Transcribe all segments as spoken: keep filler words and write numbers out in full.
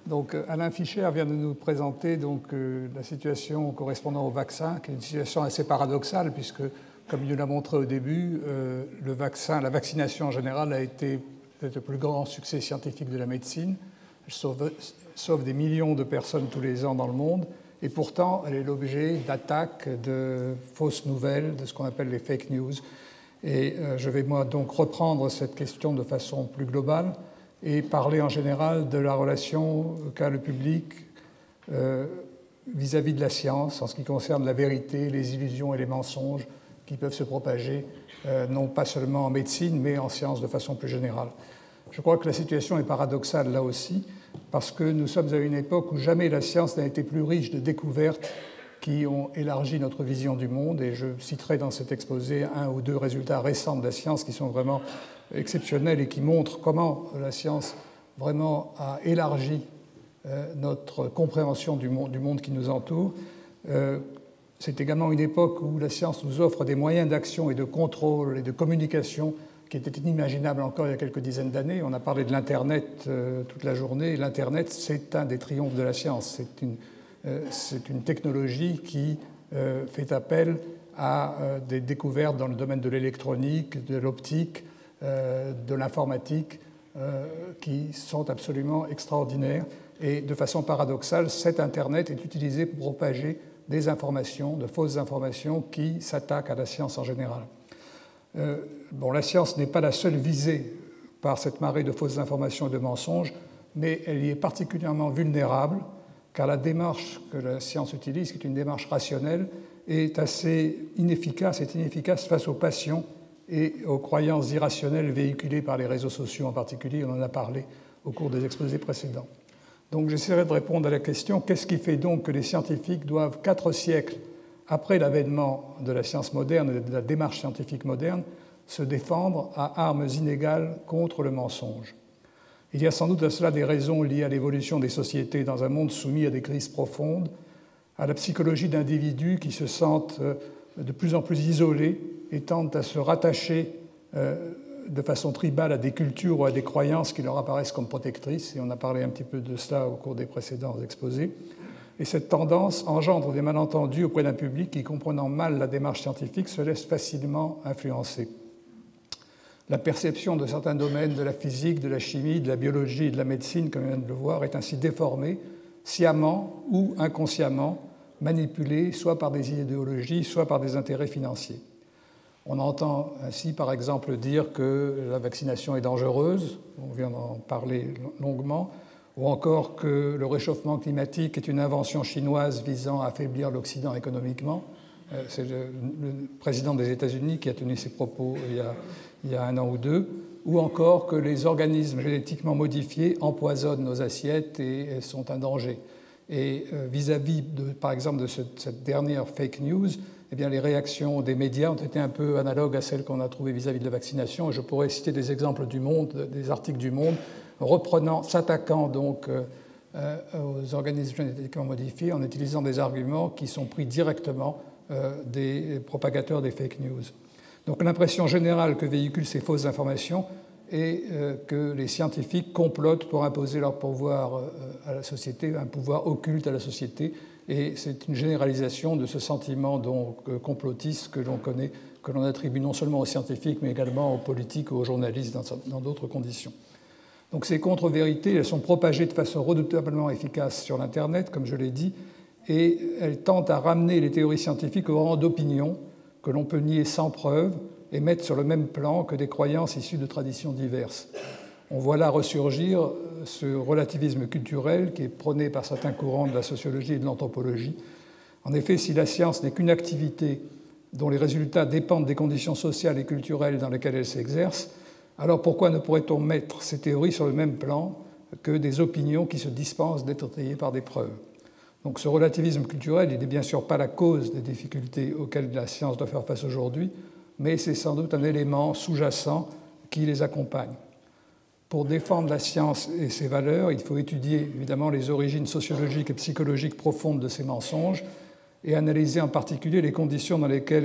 Donc, Alain Fischer vient de nous présenter donc, euh, la situation correspondant au vaccin, qui est une situation assez paradoxale, puisque, comme il nous l'a montré au début, euh, le vaccin, la vaccination en général a été peut-être le plus grand succès scientifique de la médecine. Elle sauve, sauve des millions de personnes tous les ans dans le monde, et pourtant, elle est l'objet d'attaques, de fausses nouvelles, de ce qu'on appelle les fake news. Et euh, je vais moi donc reprendre cette question de façon plus globale et parler en général de la relation qu'a le public euh, vis-à-vis de la science en ce qui concerne la vérité, les illusions et les mensonges qui peuvent se propager, euh, non pas seulement en médecine, mais en science de façon plus générale. Je crois que la situation est paradoxale là aussi, parce que nous sommes à une époque où jamais la science n'a été plus riche de découvertes qui ont élargi notre vision du monde, et je citerai dans cet exposé un ou deux résultats récents de la science qui sont vraiment exceptionnels et qui montrent comment la science vraiment a élargi euh, notre compréhension du monde, du monde qui nous entoure. Euh, c'est également une époque où la science nous offre des moyens d'action et de contrôle et de communication qui étaient inimaginables encore il y a quelques dizaines d'années. On a parlé de l'Internet euh, toute la journée, et l'Internet, c'est un des triomphes de la science. C'est une C'est une technologie qui fait appel à des découvertes dans le domaine de l'électronique, de l'optique, de l'informatique, qui sont absolument extraordinaires. Et de façon paradoxale, cet Internet est utilisé pour propager des informations, de fausses informations qui s'attaquent à la science en général. Bon, la science n'est pas la seule visée par cette marée de fausses informations et de mensonges, mais elle y est particulièrement vulnérable, car la démarche que la science utilise, qui est une démarche rationnelle, est assez inefficace, est inefficace face aux passions et aux croyances irrationnelles véhiculées par les réseaux sociaux en particulier. On en a parlé au cours des exposés précédents. Donc j'essaierai de répondre à la question, qu'est-ce qui fait donc que les scientifiques doivent, quatre siècles après l'avènement de la science moderne et de la démarche scientifique moderne, se défendre à armes inégales contre le mensonge? Il y a sans doute à cela des raisons liées à l'évolution des sociétés dans un monde soumis à des crises profondes, à la psychologie d'individus qui se sentent de plus en plus isolés et tentent à se rattacher de façon tribale à des cultures ou à des croyances qui leur apparaissent comme protectrices, et on a parlé un petit peu de cela au cours des précédents exposés. Et cette tendance engendre des malentendus auprès d'un public qui, comprenant mal la démarche scientifique, se laisse facilement influencer. La perception de certains domaines de la physique, de la chimie, de la biologie et de la médecine, comme on vient de le voir, est ainsi déformée, sciemment ou inconsciemment manipulée, soit par des idéologies, soit par des intérêts financiers. On entend ainsi, par exemple, dire que la vaccination est dangereuse, on vient d'en parler longuement, ou encore que le réchauffement climatique est une invention chinoise visant à affaiblir l'Occident économiquement. C'est le, le président des États-Unis qui a tenu ces propos il y a, il y a un an ou deux, ou encore que les organismes génétiquement modifiés empoisonnent nos assiettes et sont un danger. Et vis-à-vis, de, par exemple, de ce, cette dernière fake news, eh bien, les réactions des médias ont été un peu analogues à celles qu'on a trouvées vis-à-vis de la vaccination. Et je pourrais citer des exemples du Monde, des articles du Monde, reprenant, s'attaquant donc euh, aux organismes génétiquement modifiés en utilisant des arguments qui sont pris directement euh, des propagateurs des fake news. Donc l'impression générale que véhiculent ces fausses informations est euh, que les scientifiques complotent pour imposer leur pouvoir euh, à la société, un pouvoir occulte à la société, et c'est une généralisation de ce sentiment donc euh, complotiste que l'on connaît, que l'on attribue non seulement aux scientifiques, mais également aux politiques ou aux journalistes dans d'autres conditions. Donc ces contre-vérités, elles sont propagées de façon redoutablement efficace sur l'Internet, comme je l'ai dit, et elles tentent à ramener les théories scientifiques au rang d'opinion que l'on peut nier sans preuve et mettre sur le même plan que des croyances issues de traditions diverses. On voit là ressurgir ce relativisme culturel qui est prôné par certains courants de la sociologie et de l'anthropologie. En effet, si la science n'est qu'une activité dont les résultats dépendent des conditions sociales et culturelles dans lesquelles elle s'exerce, alors pourquoi ne pourrait-on mettre ces théories sur le même plan que des opinions qui se dispensent d'être étayées par des preuves? Donc ce relativisme culturel, il n'est bien sûr pas la cause des difficultés auxquelles la science doit faire face aujourd'hui, mais c'est sans doute un élément sous-jacent qui les accompagne. Pour défendre la science et ses valeurs, il faut étudier évidemment les origines sociologiques et psychologiques profondes de ces mensonges et analyser en particulier les conditions dans lesquelles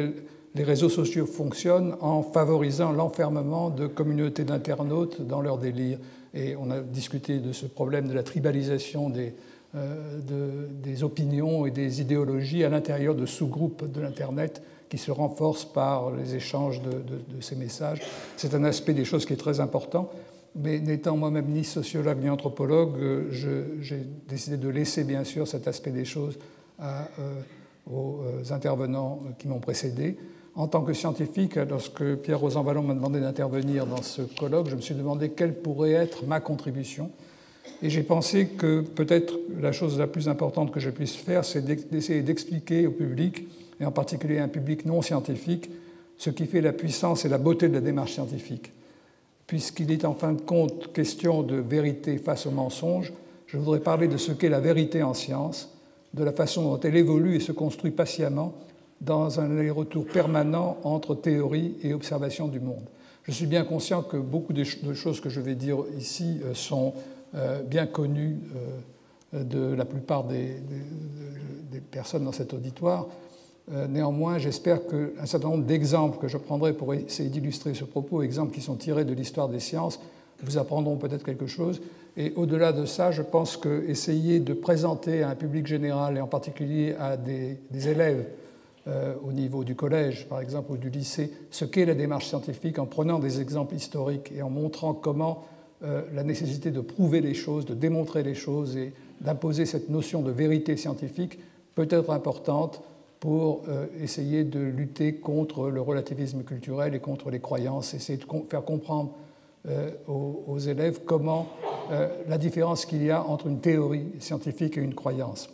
les réseaux sociaux fonctionnent en favorisant l'enfermement de communautés d'internautes dans leur délire. Et on a discuté de ce problème de la tribalisation des, euh, de, des opinions et des idéologies à l'intérieur de sous-groupes de l'Internet qui se renforcent par les échanges de, de, de ces messages. C'est un aspect des choses qui est très important. Mais n'étant moi-même ni sociologue ni anthropologue, j'ai décidé de laisser bien sûr cet aspect des choses à, euh, aux intervenants qui m'ont précédé. En tant que scientifique, lorsque Pierre Rosanvallon m'a demandé d'intervenir dans ce colloque, je me suis demandé quelle pourrait être ma contribution. Et j'ai pensé que peut-être la chose la plus importante que je puisse faire, c'est d'essayer d'expliquer au public, et en particulier à un public non scientifique, ce qui fait la puissance et la beauté de la démarche scientifique. Puisqu'il est en fin de compte question de vérité face au mensonge, je voudrais parler de ce qu'est la vérité en science, de la façon dont elle évolue et se construit patiemment dans un aller-retour permanent entre théorie et observation du monde. Je suis bien conscient que beaucoup de choses que je vais dire ici sont bien connues de la plupart des, des, des personnes dans cet auditoire. Néanmoins, j'espère qu'un certain nombre d'exemples que je prendrai pour essayer d'illustrer ce propos, exemples qui sont tirés de l'histoire des sciences, vous apprendront peut-être quelque chose. Et au-delà de ça, je pense qu'essayer de présenter à un public général, et en particulier à des, des élèves euh, au niveau du collège, par exemple, ou du lycée, ce qu'est la démarche scientifique en prenant des exemples historiques et en montrant comment euh, la nécessité de prouver les choses, de démontrer les choses et d'imposer cette notion de vérité scientifique peut être importante pour euh, essayer de lutter contre le relativisme culturel et contre les croyances, essayer de com- faire comprendre euh, aux, aux élèves comment euh, la différence qu'il y a entre une théorie scientifique et une croyance.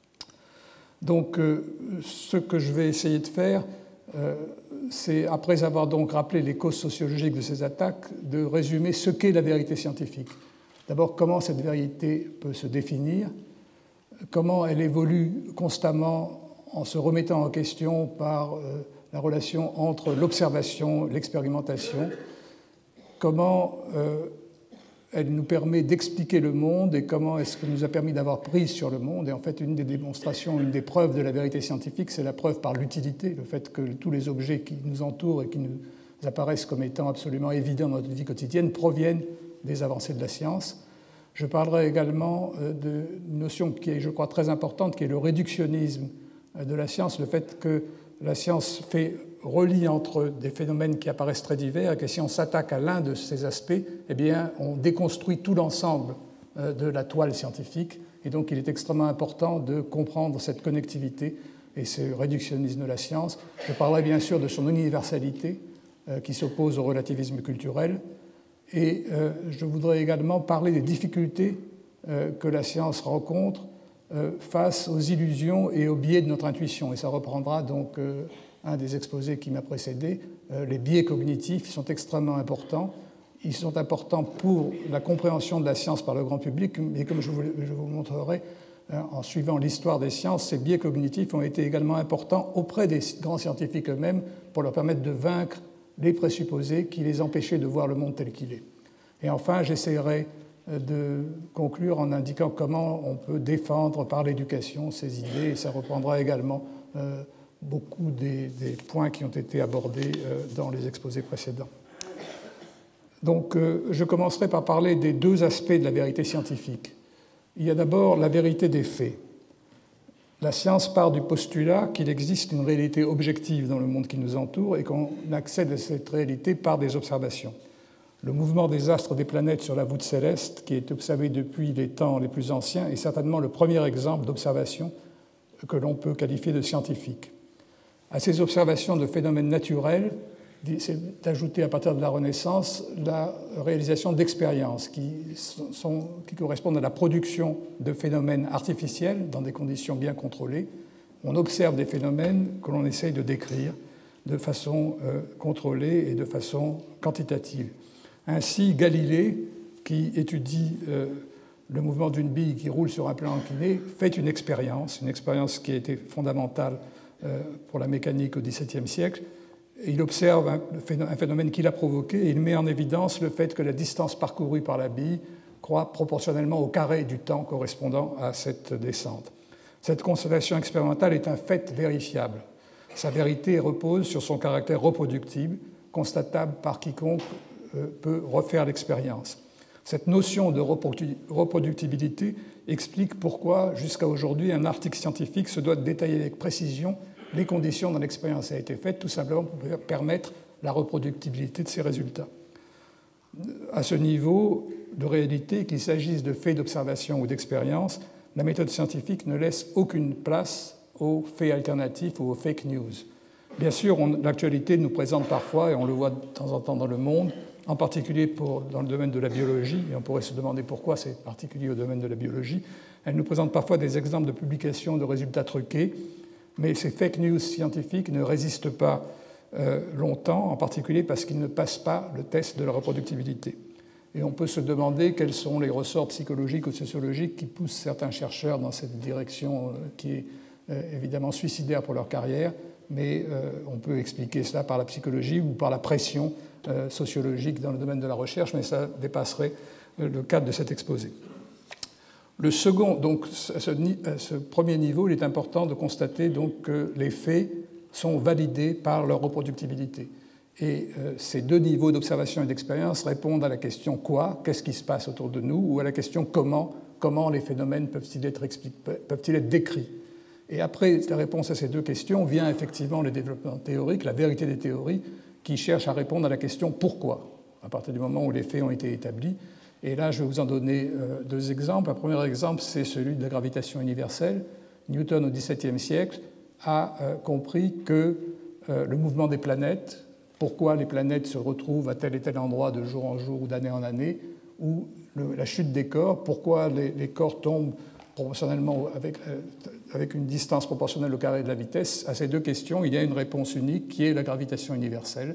Donc, euh, ce que je vais essayer de faire, euh, c'est, après avoir donc rappelé les causes sociologiques de ces attaques, de résumer ce qu'est la vérité scientifique. D'abord, comment cette vérité peut se définir, comment elle évolue constamment en se remettant en question par euh, la relation entre l'observation et l'expérimentation, comment euh, elle nous permet d'expliquer le monde et comment est-ce qu'elle nous a permis d'avoir prise sur le monde. Et en fait, une des démonstrations, une des preuves de la vérité scientifique, c'est la preuve par l'utilité, le fait que tous les objets qui nous entourent et qui nous apparaissent comme étant absolument évidents dans notre vie quotidienne proviennent des avancées de la science. Je parlerai également d'une notion qui est, je crois, très importante, qui est le réductionnisme de la science, le fait que la science fait relie entre des phénomènes qui apparaissent très divers et que si on s'attaque à l'un de ces aspects, eh bien, on déconstruit tout l'ensemble de la toile scientifique. Et donc, il est extrêmement important de comprendre cette connectivité et ce réductionnisme de la science. Je parlerai bien sûr de son universalité qui s'oppose au relativisme culturel. Et je voudrais également parler des difficultés que la science rencontre face aux illusions et aux biais de notre intuition. Et ça reprendra donc un des exposés qui m'a précédé. Les biais cognitifs sont extrêmement importants. Ils sont importants pour la compréhension de la science par le grand public, mais comme je vous, je vous montrerai en suivant l'histoire des sciences, ces biais cognitifs ont été également importants auprès des grands scientifiques eux-mêmes pour leur permettre de vaincre les présupposés qui les empêchaient de voir le monde tel qu'il est. Et enfin, j'essaierai de conclure en indiquant comment on peut défendre par l'éducation ces idées, et ça reprendra également euh, beaucoup des, des points qui ont été abordés euh, dans les exposés précédents. Donc, euh, je commencerai par parler des deux aspects de la vérité scientifique. Il y a d'abord la vérité des faits. La science part du postulat qu'il existe une réalité objective dans le monde qui nous entoure et qu'on accède à cette réalité par des observations. Le mouvement des astres des planètes sur la voûte céleste, qui est observé depuis les temps les plus anciens, est certainement le premier exemple d'observation que l'on peut qualifier de scientifique. À ces observations de phénomènes naturels, c'est ajouté à partir de la Renaissance la réalisation d'expériences qui, sont, qui correspondent à la production de phénomènes artificiels dans des conditions bien contrôlées. On observe des phénomènes que l'on essaye de décrire de façon euh, contrôlée et de façon quantitative. Ainsi, Galilée, qui étudie euh, le mouvement d'une bille qui roule sur un plan incliné, fait une expérience, une expérience qui a été fondamentale euh, pour la mécanique au dix-septième siècle. Il observe un phénomène qu'il a provoqué et il met en évidence le fait que la distance parcourue par la bille croît proportionnellement au carré du temps correspondant à cette descente. Cette constatation expérimentale est un fait vérifiable. Sa vérité repose sur son caractère reproductible, constatable par quiconque euh, peut refaire l'expérience. Cette notion de reproductibilité explique pourquoi, jusqu'à aujourd'hui, un article scientifique se doit de détailler avec précision les conditions dans l'expérience a été faite, tout simplement pour permettre la reproductibilité de ses résultats. À ce niveau de réalité, qu'il s'agisse de faits d'observation ou d'expérience, la méthode scientifique ne laisse aucune place aux faits alternatifs ou aux fake news. Bien sûr, l'actualité nous présente parfois, et on le voit de temps en temps dans le monde, en particulier pour, dans le domaine de la biologie, et on pourrait se demander pourquoi c'est particulier au domaine de la biologie, elle nous présente parfois des exemples de publications de résultats truqués, mais ces fake news scientifiques ne résistent pas euh, longtemps, en particulier parce qu'ils ne passent pas le test de la reproductibilité. Et on peut se demander quels sont les ressorts psychologiques ou sociologiques qui poussent certains chercheurs dans cette direction euh, qui est euh, évidemment suicidaire pour leur carrière, mais euh, on peut expliquer cela par la psychologie ou par la pression euh, sociologique dans le domaine de la recherche, mais ça dépasserait euh, le cadre de cet exposé. Le second, donc, à ce, à ce premier niveau, il est important de constater donc, que les faits sont validés par leur reproductibilité. Et euh, ces deux niveaux d'observation et d'expérience répondent à la question quoi, qu'est-ce qui se passe autour de nous, ou à la question comment, comment les phénomènes peuvent-ils être, peuvent-ils être décrits. Et après la réponse à ces deux questions vient effectivement le développement théorique, la vérité des théories, qui cherche à répondre à la question pourquoi, à partir du moment où les faits ont été établis. Et là, je vais vous en donner euh, deux exemples. Un premier exemple, c'est celui de la gravitation universelle. Newton, au dix-septième siècle, a euh, compris que euh, le mouvement des planètes, pourquoi les planètes se retrouvent à tel et tel endroit de jour en jour ou d'année en année, ou le, la chute des corps, pourquoi les, les corps tombent proportionnellement avec, euh, avec une distance proportionnelle au carré de la vitesse. À ces deux questions, il y a une réponse unique qui est la gravitation universelle.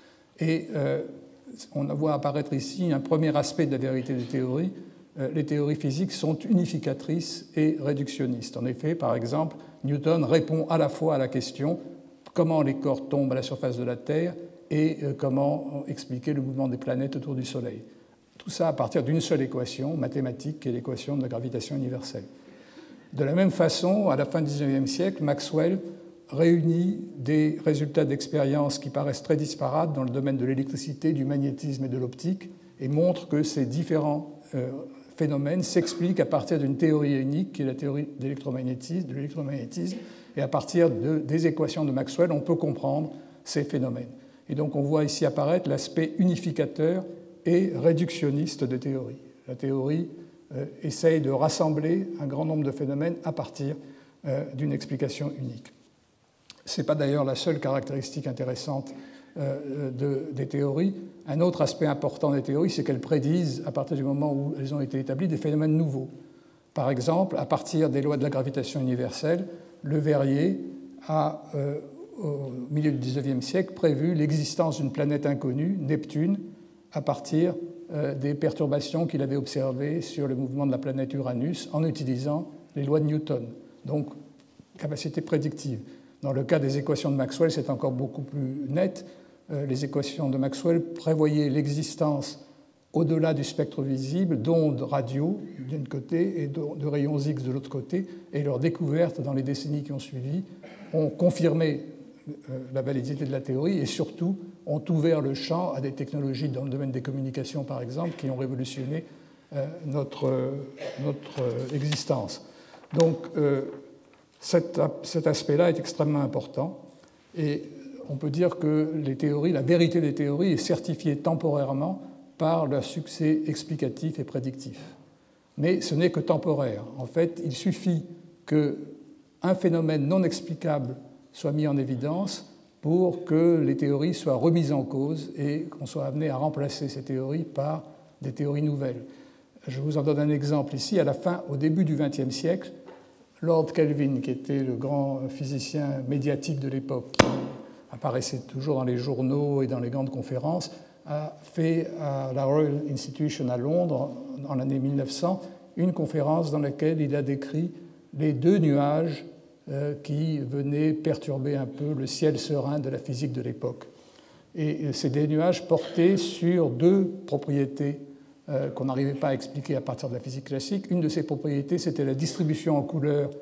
Et euh, on voit apparaître ici un premier aspect de la vérité des théories. Euh, les théories physiques sont unificatrices et réductionnistes. En effet, par exemple, Newton répond à la fois à la question comment les corps tombent à la surface de la Terre et euh, comment expliquer le mouvement des planètes autour du Soleil. Tout ça à partir d'une seule équation mathématique, qui est l'équation de la gravitation universelle. De la même façon, à la fin du dix-neuvième siècle, Maxwell réunit des résultats d'expériences qui paraissent très disparates dans le domaine de l'électricité, du magnétisme et de l'optique, et montre que ces différents euh, phénomènes s'expliquent à partir d'une théorie unique, qui est la théorie d'électromagnétisme, de l'électromagnétisme, et à partir de, des équations de Maxwell, on peut comprendre ces phénomènes. Et donc on voit ici apparaître l'aspect unificateur et réductionniste de théorie. La théorie euh, essaye de rassembler un grand nombre de phénomènes à partir euh, d'une explication unique. Ce n'est pas d'ailleurs la seule caractéristique intéressante euh, de, des théories. Un autre aspect important des théories, c'est qu'elles prédisent, à partir du moment où elles ont été établies, des phénomènes nouveaux. Par exemple, à partir des lois de la gravitation universelle, Le Verrier a, euh, au milieu du dix-neuvième siècle, prévu l'existence d'une planète inconnue, Neptune, à partir euh, des perturbations qu'il avait observées sur le mouvement de la planète Uranus en utilisant les lois de Newton. Donc, capacité prédictive. Dans le cas des équations de Maxwell, c'est encore beaucoup plus net. Euh, les équations de Maxwell prévoyaient l'existence, au-delà du spectre visible, d'ondes radio d'un côté et de rayons X de l'autre côté, et leurs découvertes dans les décennies qui ont suivi ont confirmé la validité de la théorie et surtout ont ouvert le champ à des technologies dans le domaine des communications, par exemple, qui ont révolutionné euh, notre, euh, notre euh, existence. Donc, euh, cet, cet aspect-là est extrêmement important et on peut dire que les théories, la vérité des théories est certifiée temporairement par leur succès explicatif et prédictif. Mais ce n'est que temporaire. En fait, il suffit qu'un phénomène non explicable soit mis en évidence pour que les théories soient remises en cause et qu'on soit amené à remplacer ces théories par des théories nouvelles. Je vous en donne un exemple ici. À la fin, au début du vingtième siècle, Lord Kelvin, qui était le grand physicien médiatique de l'époque, qui apparaissait toujours dans les journaux et dans les grandes conférences, a fait à la Royal Institution à Londres, en l'année mille neuf cents, une conférence dans laquelle il a décrit les deux nuages euh, qui venaient perturber un peu le ciel serein de la physique de l'époque. Et ces deux nuages portaient sur deux propriétés euh, qu'on n'arrivait pas à expliquer à partir de la physique classique. Une de ces propriétés, c'était la distribution en couleurs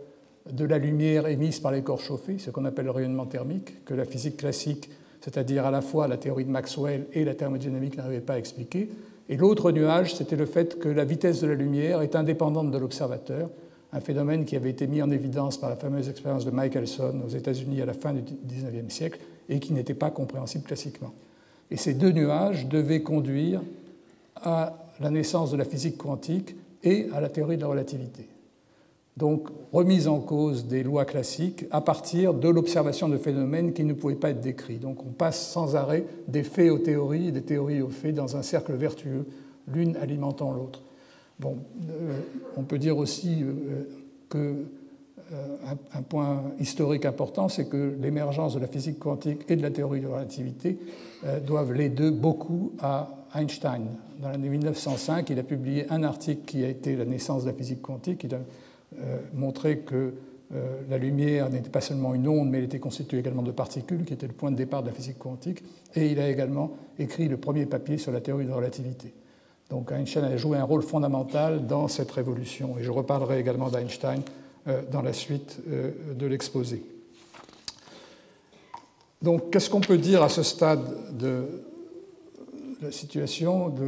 de la lumière émise par les corps chauffés, ce qu'on appelle le rayonnement thermique, que la physique classique, c'est-à-dire à la fois la théorie de Maxwell et la thermodynamique, n'arrivait pas à expliquer. Et l'autre nuage, c'était le fait que la vitesse de la lumière est indépendante de l'observateur, un phénomène qui avait été mis en évidence par la fameuse expérience de Michelson aux États-Unis à la fin du dix-neuvième siècle et qui n'était pas compréhensible classiquement. Et ces deux nuages devaient conduire à la naissance de la physique quantique et à la théorie de la relativité. Donc, remise en cause des lois classiques à partir de l'observation de phénomènes qui ne pouvaient pas être décrits. Donc, on passe sans arrêt des faits aux théories et des théories aux faits dans un cercle vertueux, l'une alimentant l'autre. Bon, euh, on peut dire aussi euh, que euh, un, un point historique important, c'est que l'émergence de la physique quantique et de la théorie de la relativité euh, doivent les deux beaucoup à Einstein. Dans l'année mille neuf cent cinq, il a publié un article qui a été la naissance de la physique quantique. Il a euh, montré que euh, la lumière n'était pas seulement une onde, mais elle était constituée également de particules, qui était le point de départ de la physique quantique. Et il a également écrit le premier papier sur la théorie de la relativité. Donc Einstein a joué un rôle fondamental dans cette révolution. Et je reparlerai également d'Einstein euh, dans la suite euh, de l'exposé. Donc qu'est-ce qu'on peut dire à ce stade de la situation de, de,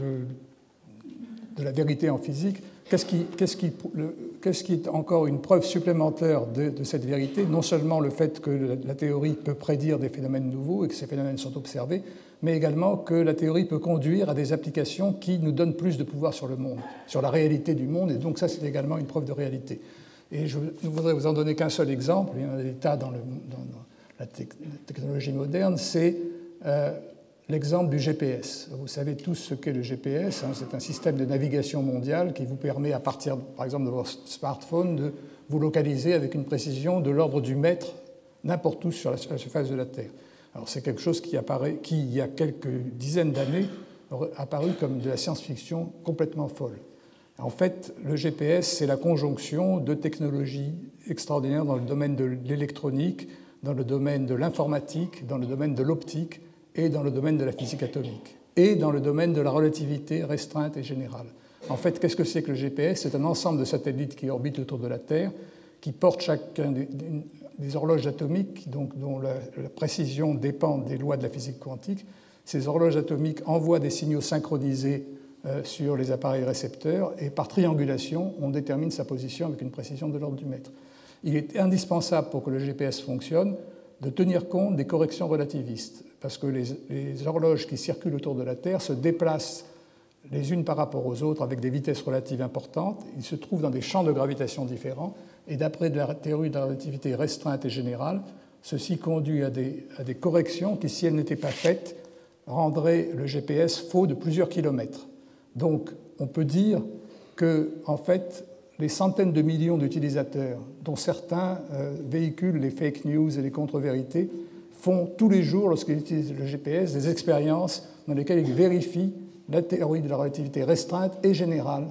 de, de la vérité en physique? Qu'est-ce qui, qu'est-ce qui, le, qu'est-ce qui est encore une preuve supplémentaire de, de cette vérité? Non seulement le fait que la, la théorie peut prédire des phénomènes nouveaux et que ces phénomènes sont observés, mais également que la théorie peut conduire à des applications qui nous donnent plus de pouvoir sur le monde, sur la réalité du monde, et donc ça, c'est également une preuve de réalité. Et je ne voudrais vous en donner qu'un seul exemple, il y en a des tas dans, le, dans la, te- la technologie moderne, c'est euh, l'exemple du G P S. Vous savez tous ce qu'est le G P S, hein, c'est un système de navigation mondiale qui vous permet, à partir, par exemple, de votre smartphone, de vous localiser avec une précision de l'ordre du mètre n'importe où sur la, sur la surface de la Terre. Alors c'est quelque chose qui, apparaît, qui, il y a quelques dizaines d'années, aurait apparu comme de la science-fiction complètement folle. En fait, le G P S, c'est la conjonction de technologies extraordinaires dans le domaine de l'électronique, dans le domaine de l'informatique, dans le domaine de l'optique et dans le domaine de la physique atomique, et dans le domaine de la relativité restreinte et générale. En fait, qu'est-ce que c'est que le G P S? C'est un ensemble de satellites qui orbitent autour de la Terre, qui portent chacun des, des horloges atomiques, donc, dont la, la précision dépend des lois de la physique quantique. Ces horloges atomiques envoient des signaux synchronisés euh, sur les appareils récepteurs, et par triangulation, on détermine sa position avec une précision de l'ordre du mètre. Il est indispensable pour que le G P S fonctionne de tenir compte des corrections relativistes, parce que les, les horloges qui circulent autour de la Terre se déplacent les unes par rapport aux autres avec des vitesses relatives importantes. Ils se trouvent dans des champs de gravitation différents, et d'après la théorie de la relativité restreinte et générale, ceci conduit à des, à des corrections qui, si elles n'étaient pas faites, rendraient le G P S faux de plusieurs kilomètres. Donc, on peut dire que, en fait, les centaines de millions d'utilisateurs, dont certains euh, véhiculent les fake news et les contre-vérités, font tous les jours, lorsqu'ils utilisent le G P S, des expériences dans lesquelles ils vérifient la théorie de la relativité restreinte et générale.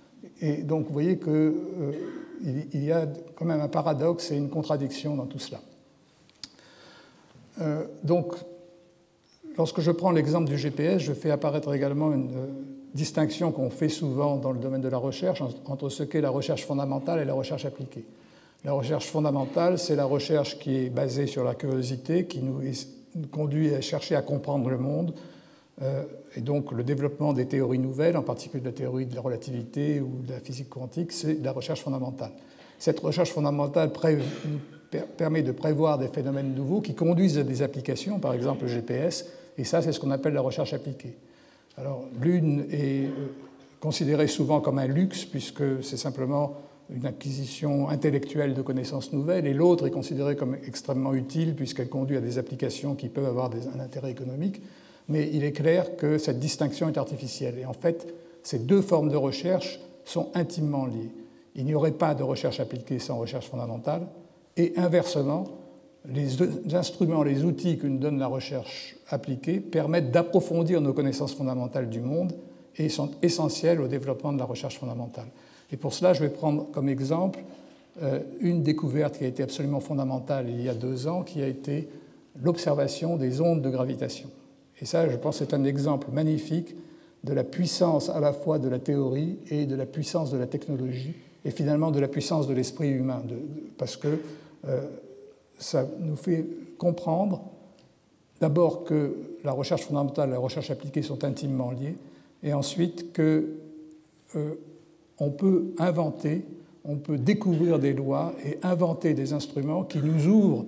Et donc, vous voyez qu'il euh, y a quand même un paradoxe et une contradiction dans tout cela. Euh, donc, lorsque je prends l'exemple du G P S, je fais apparaître également une euh, distinction qu'on fait souvent dans le domaine de la recherche entre ce qu'est la recherche fondamentale et la recherche appliquée. La recherche fondamentale, c'est la recherche qui est basée sur la curiosité, qui nous conduit à chercher à comprendre le monde, euh, et donc le développement des théories nouvelles, en particulier de la théorie de la relativité ou de la physique quantique, c'est la recherche fondamentale. Cette recherche fondamentale pré- permet de prévoir des phénomènes nouveaux qui conduisent à des applications, par exemple le G P S, et ça, c'est ce qu'on appelle la recherche appliquée. Alors, l'une est considérée souvent comme un luxe, puisque c'est simplement une acquisition intellectuelle de connaissances nouvelles, et l'autre est considérée comme extrêmement utile, puisqu'elle conduit à des applications qui peuvent avoir des, un intérêt économique. Mais il est clair que cette distinction est artificielle. Et en fait, ces deux formes de recherche sont intimement liées. Il n'y aurait pas de recherche appliquée sans recherche fondamentale, et inversement, les instruments, les outils que nous donne la recherche appliquée permettent d'approfondir nos connaissances fondamentales du monde et sont essentiels au développement de la recherche fondamentale. Et pour cela, je vais prendre comme exemple euh, une découverte qui a été absolument fondamentale il y a deux ans, qui a été l'observation des ondes de gravitation. Et ça, je pense, c'est un exemple magnifique de la puissance à la fois de la théorie et de la puissance de la technologie et finalement de la puissance de l'esprit humain, de, de, parce que euh, ça nous fait comprendre d'abord que la recherche fondamentale et la recherche appliquée sont intimement liées, et ensuite que euh, on peut inventer, on peut découvrir des lois et inventer des instruments qui nous ouvrent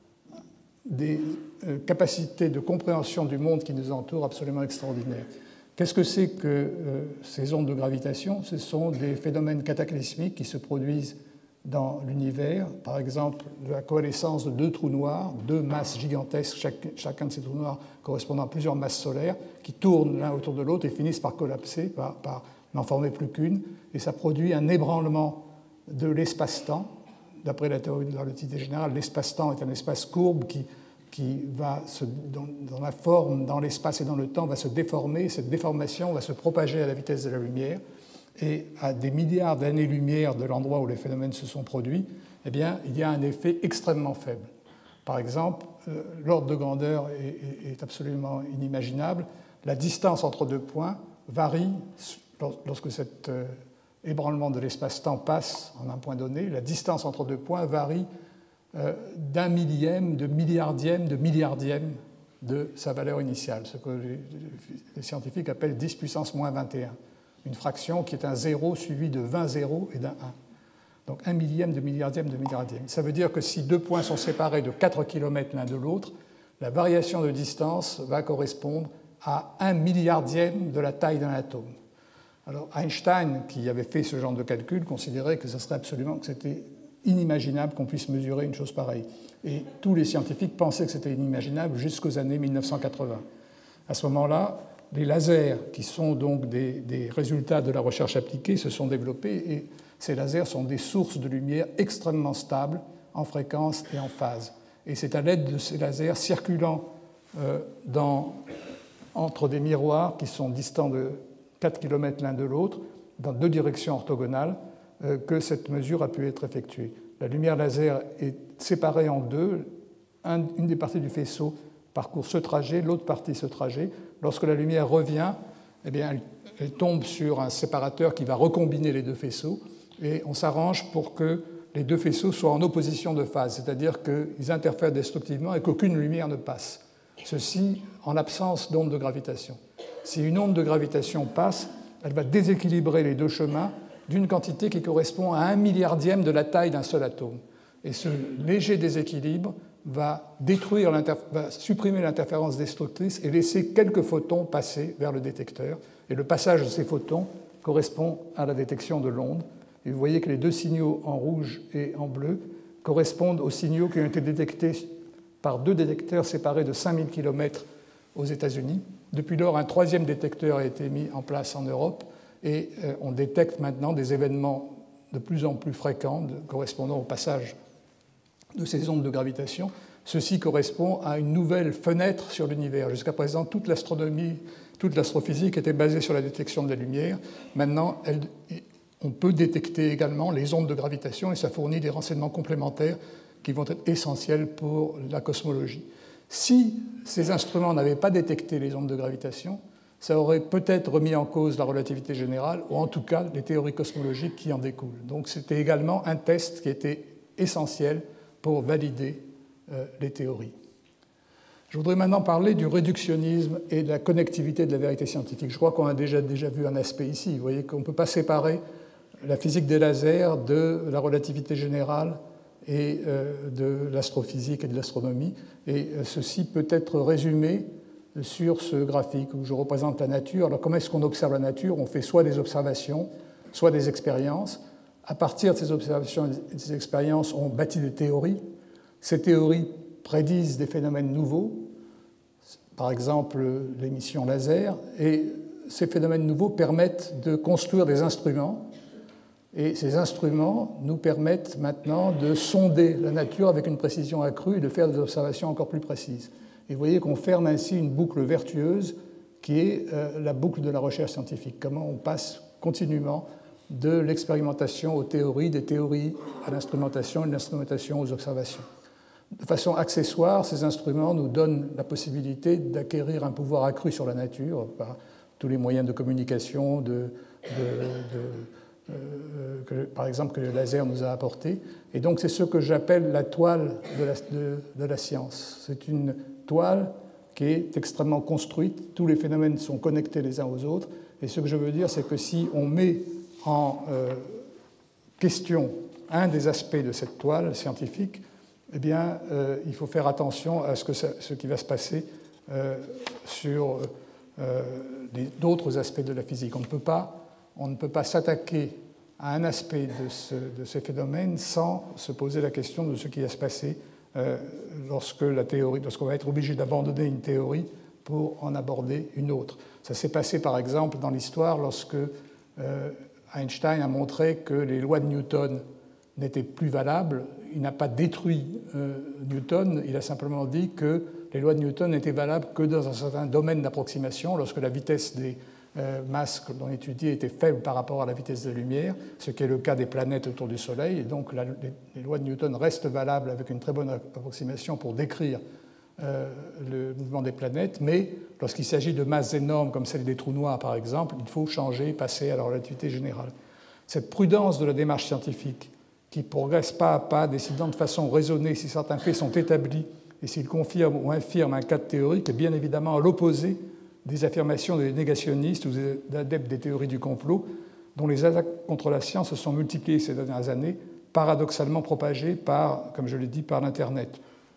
des euh, capacités de compréhension du monde qui nous entoure absolument extraordinaires. Qu'est-ce que c'est que euh, ces ondes de gravitation? Ce sont des phénomènes cataclysmiques qui se produisent dans l'univers, par exemple la coalescence de deux trous noirs, deux masses gigantesques, chaque, chacun de ces trous noirs correspondant à plusieurs masses solaires, qui tournent l'un autour de l'autre et finissent par collapser, par, par n'en former plus qu'une, et ça produit un ébranlement de l'espace-temps. D'après la théorie de la relativité générale, l'espace-temps est un espace courbe qui, qui va, se, dans, dans la forme, dans l'espace et dans le temps, va se déformer, et cette déformation va se propager à la vitesse de la lumière, et à des milliards d'années-lumière de l'endroit où les phénomènes se sont produits, eh bien, il y a un effet extrêmement faible. Par exemple, euh, l'ordre de grandeur est, est, est absolument inimaginable. La distance entre deux points varie lorsque cet euh, ébranlement de l'espace-temps passe en un point donné. La distance entre deux points varie euh, d'un millième, de milliardième, de milliardième de sa valeur initiale, ce que les, les scientifiques appellent dix puissance moins vingt et un. Une fraction qui est un zéro suivi de vingt zéros et d'un un. Donc un millième de milliardième de milliardième. Ça veut dire que si deux points sont séparés de quatre kilomètres l'un de l'autre, la variation de distance va correspondre à un milliardième de la taille d'un atome. Alors Einstein, qui avait fait ce genre de calcul, considérait que ce serait absolument, que c'était inimaginable qu'on puisse mesurer une chose pareille. Et tous les scientifiques pensaient que c'était inimaginable jusqu'aux années mille neuf cent quatre-vingts. À ce moment-là, les lasers, qui sont donc des, des résultats de la recherche appliquée, se sont développés et ces lasers sont des sources de lumière extrêmement stables en fréquence et en phase. Et c'est à l'aide de ces lasers circulant euh, dans, entre des miroirs qui sont distants de quatre kilomètres l'un de l'autre, dans deux directions orthogonales, euh, que cette mesure a pu être effectuée. La lumière laser est séparée en deux. Un, une des parties du faisceau parcourt ce trajet, l'autre partie ce trajet. Lorsque la lumière revient, eh bien, elle, elle tombe sur un séparateur qui va recombiner les deux faisceaux et on s'arrange pour que les deux faisceaux soient en opposition de phase, c'est-à-dire qu'ils interfèrent destructivement et qu'aucune lumière ne passe. Ceci en l'absence d'onde de gravitation. Si une onde de gravitation passe, elle va déséquilibrer les deux chemins d'une quantité qui correspond à un milliardième de la taille d'un seul atome. Et ce léger déséquilibre va, détruire va supprimer l'interférence destructrice et laisser quelques photons passer vers le détecteur. Et le passage de ces photons correspond à la détection de l'onde. Et vous voyez que les deux signaux en rouge et en bleu correspondent aux signaux qui ont été détectés par deux détecteurs séparés de cinq mille kilomètres aux États-Unis. Depuis lors, un troisième détecteur a été mis en place en Europe et euh, on détecte maintenant des événements de plus en plus fréquents de, correspondant au passage de ces ondes de gravitation. Ceci correspond à une nouvelle fenêtre sur l'univers. Jusqu'à présent, toute l'astronomie, toute l'astrophysique était basée sur la détection de la lumière. Maintenant, elle, on peut détecter également les ondes de gravitation et ça fournit des renseignements complémentaires qui vont être essentiels pour la cosmologie. Si ces instruments n'avaient pas détecté les ondes de gravitation, ça aurait peut-être remis en cause la relativité générale, ou en tout cas les théories cosmologiques qui en découlent. Donc c'était également un test qui était essentiel pour valider euh, les théories. Je voudrais maintenant parler du réductionnisme et de la connectivité de la vérité scientifique. Je crois qu'on a déjà, déjà vu un aspect ici. Vous voyez qu'on ne peut pas séparer la physique des lasers de la relativité générale et euh, de l'astrophysique et de l'astronomie. Et euh, ceci peut être résumé sur ce graphique où je représente la nature. Alors comment est-ce qu'on observe la nature? On fait soit des observations, soit des expériences. À partir de ces observations et de ces expériences, on bâtit des théories. Ces théories prédisent des phénomènes nouveaux, par exemple l'émission laser, et ces phénomènes nouveaux permettent de construire des instruments. Et ces instruments nous permettent maintenant de sonder la nature avec une précision accrue et de faire des observations encore plus précises. Et vous voyez qu'on ferme ainsi une boucle vertueuse qui est euh, la boucle de la recherche scientifique. Comment on passe continuellement de l'expérimentation aux théories, des théories à l'instrumentation et de l'instrumentation aux observations. De façon accessoire, ces instruments nous donnent la possibilité d'acquérir un pouvoir accru sur la nature par tous les moyens de communication, de, de, de euh, que, par exemple, que le laser nous a apporté. Et donc, c'est ce que j'appelle la toile de la, de, de la science. C'est une toile qui est extrêmement construite. Tous les phénomènes sont connectés les uns aux autres. Et ce que je veux dire, c'est que si on met en euh, question un des aspects de cette toile scientifique, eh bien, euh, il faut faire attention à ce, que ça, ce qui va se passer euh, sur euh, d'autres aspects de la physique. On ne peut pas, on ne peut pas s'attaquer à un aspect de, ce, de ces phénomènes sans se poser la question de ce qui va se passer euh, lorsque la théorie, lorsqu'on va être obligé d'abandonner une théorie pour en aborder une autre. Ça s'est passé, par exemple, dans l'histoire lorsque euh, Einstein a montré que les lois de Newton n'étaient plus valables. Il n'a pas détruit euh, Newton, il a simplement dit que les lois de Newton n'étaient valables que dans un certain domaine d'approximation, lorsque la vitesse des euh, masses que l'on étudiait était faible par rapport à la vitesse de la lumière, ce qui est le cas des planètes autour du Soleil. Et donc la, les, les lois de Newton restent valables avec une très bonne approximation pour décrire euh, le mouvement des planètes, mais lorsqu'il s'agit de masses énormes comme celle des trous noirs, par exemple, il faut changer, passer à la relativité générale. Cette prudence de la démarche scientifique, qui progresse pas à pas, décidant de façon raisonnée si certains faits sont établis et s'ils confirment ou infirment un cadre théorique, est bien évidemment à l'opposé des affirmations des négationnistes ou des adeptes des théories du complot, dont les attaques contre la science se sont multipliées ces dernières années, paradoxalement propagées par, comme je l'ai dit, par l'Internet.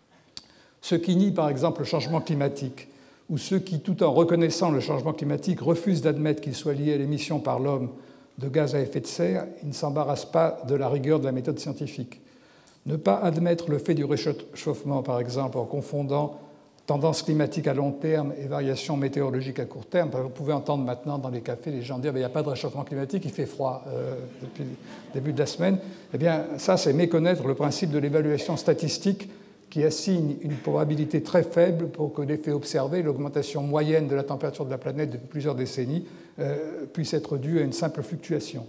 Ceux qui nient, par exemple, le changement climatique, ou ceux qui, tout en reconnaissant le changement climatique, refusent d'admettre qu'il soit lié à l'émission par l'homme de gaz à effet de serre, ils ne s'embarrassent pas de la rigueur de la méthode scientifique. Ne pas admettre le fait du réchauffement, par exemple, en confondant tendance climatique à long terme et variations météorologiques à court terme. Vous pouvez entendre maintenant dans les cafés les gens dire qu'il n'y a pas de réchauffement climatique, il fait froid euh, depuis le début de la semaine. Eh bien, ça, c'est méconnaître le principe de l'évaluation statistique qui assigne une probabilité très faible pour que l'effet observé, l'augmentation moyenne de la température de la planète depuis plusieurs décennies, euh, puisse être due à une simple fluctuation.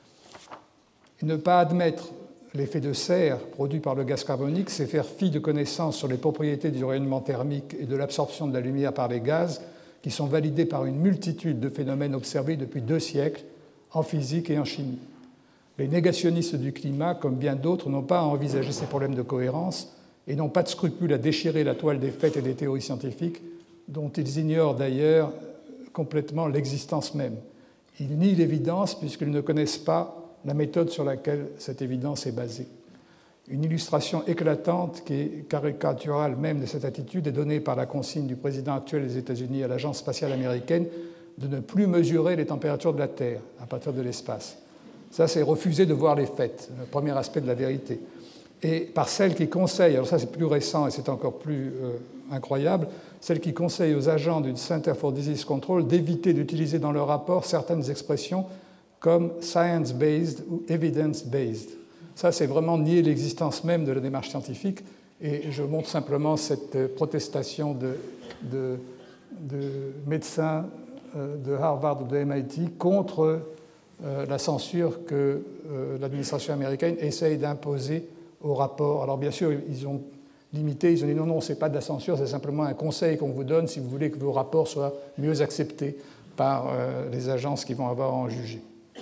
Et ne pas admettre l'effet de serre produit par le gaz carbonique, c'est faire fi de connaissances sur les propriétés du rayonnement thermique et de l'absorption de la lumière par les gaz, qui sont validées par une multitude de phénomènes observés depuis deux siècles en physique et en chimie. Les négationnistes du climat, comme bien d'autres, n'ont pas à envisager ces problèmes de cohérence et n'ont pas de scrupule à déchirer la toile des faits et des théories scientifiques, dont ils ignorent d'ailleurs complètement l'existence même. Ils nient l'évidence puisqu'ils ne connaissent pas la méthode sur laquelle cette évidence est basée. Une illustration éclatante qui est caricaturale même de cette attitude est donnée par la consigne du président actuel des États-Unis à l'Agence spatiale américaine de ne plus mesurer les températures de la Terre à partir de l'espace. Ça, c'est refuser de voir les faits, le premier aspect de la vérité. Et par celle qui conseille, alors ça c'est plus récent et c'est encore plus euh, incroyable, celle qui conseille aux agents du Center for Disease Control d'éviter d'utiliser dans leur rapport certaines expressions comme science-based ou evidence-based. Ça, c'est vraiment nier l'existence même de la démarche scientifique. Et je montre simplement cette protestation de, de, de médecins de Harvard ou de M I T contre euh, la censure que euh, l'administration américaine essaye d'imposer au rapport. Alors bien sûr, ils ont limité, ils ont dit non, non, ce n'est pas de la censure, c'est simplement un conseil qu'on vous donne si vous voulez que vos rapports soient mieux acceptés par euh, les agences qui vont avoir à en juger.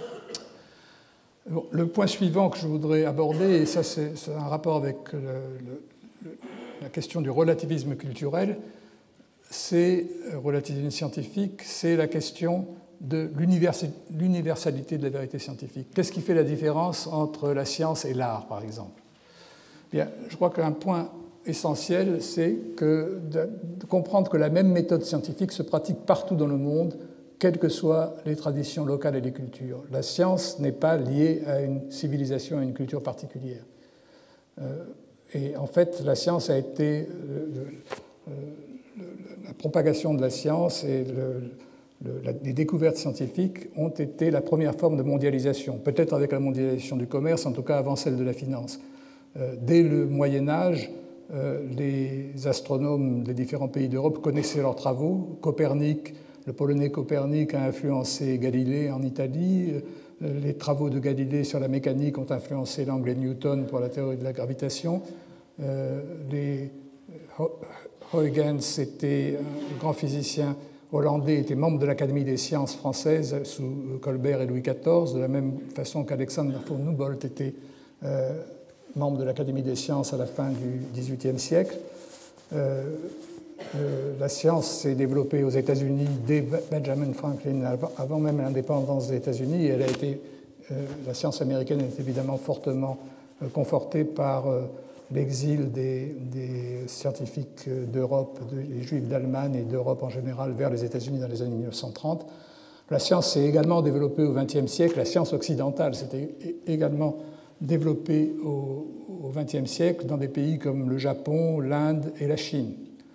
Bon, le point suivant que je voudrais aborder, et ça c'est un rapport avec le, le, la question du relativisme culturel, c'est relativisme scientifique, c'est la question de l'universalité de la vérité scientifique. Qu'est-ce qui fait la différence entre la science et l'art, par exemple? Bien, je crois qu'un point essentiel, c'est que de, de comprendre que la même méthode scientifique se pratique partout dans le monde, quelles que soient les traditions locales et les cultures. La science n'est pas liée à une civilisation, à une culture particulière. Euh, et en fait, la science a été... Euh, le, le, la propagation de la science et le, le, la, les découvertes scientifiques ont été la première forme de mondialisation, peut-être avec la mondialisation du commerce, en tout cas avant celle de la finance. Euh, dès le Moyen-Âge, euh, les astronomes des différents pays d'Europe connaissaient leurs travaux. Copernic, le Polonais Copernic a influencé Galilée en Italie. Les travaux de Galilée sur la mécanique ont influencé l'anglais Newton pour la théorie de la gravitation. Les Huygens était un grand physicien hollandais était membre de l'Académie des sciences françaises sous Colbert et Louis quatorze, de la même façon qu'Alexander von Humboldt était euh, membre de l'Académie des sciences à la fin du dix-huitième siècle. Euh, euh, la science s'est développée aux États-Unis dès Benjamin Franklin, avant, avant même l'indépendance des États-Unis, et elle a été, euh, la science américaine est évidemment fortement euh, confortée par euh, l'exil des, des scientifiques d'Europe, des Juifs d'Allemagne et d'Europe en général vers les États-Unis dans les années mille neuf cent trente. La science s'est également développée au vingtième siècle, la science occidentale s'est également développée au vingtième siècle dans des pays comme le Japon, l'Inde et la Chine.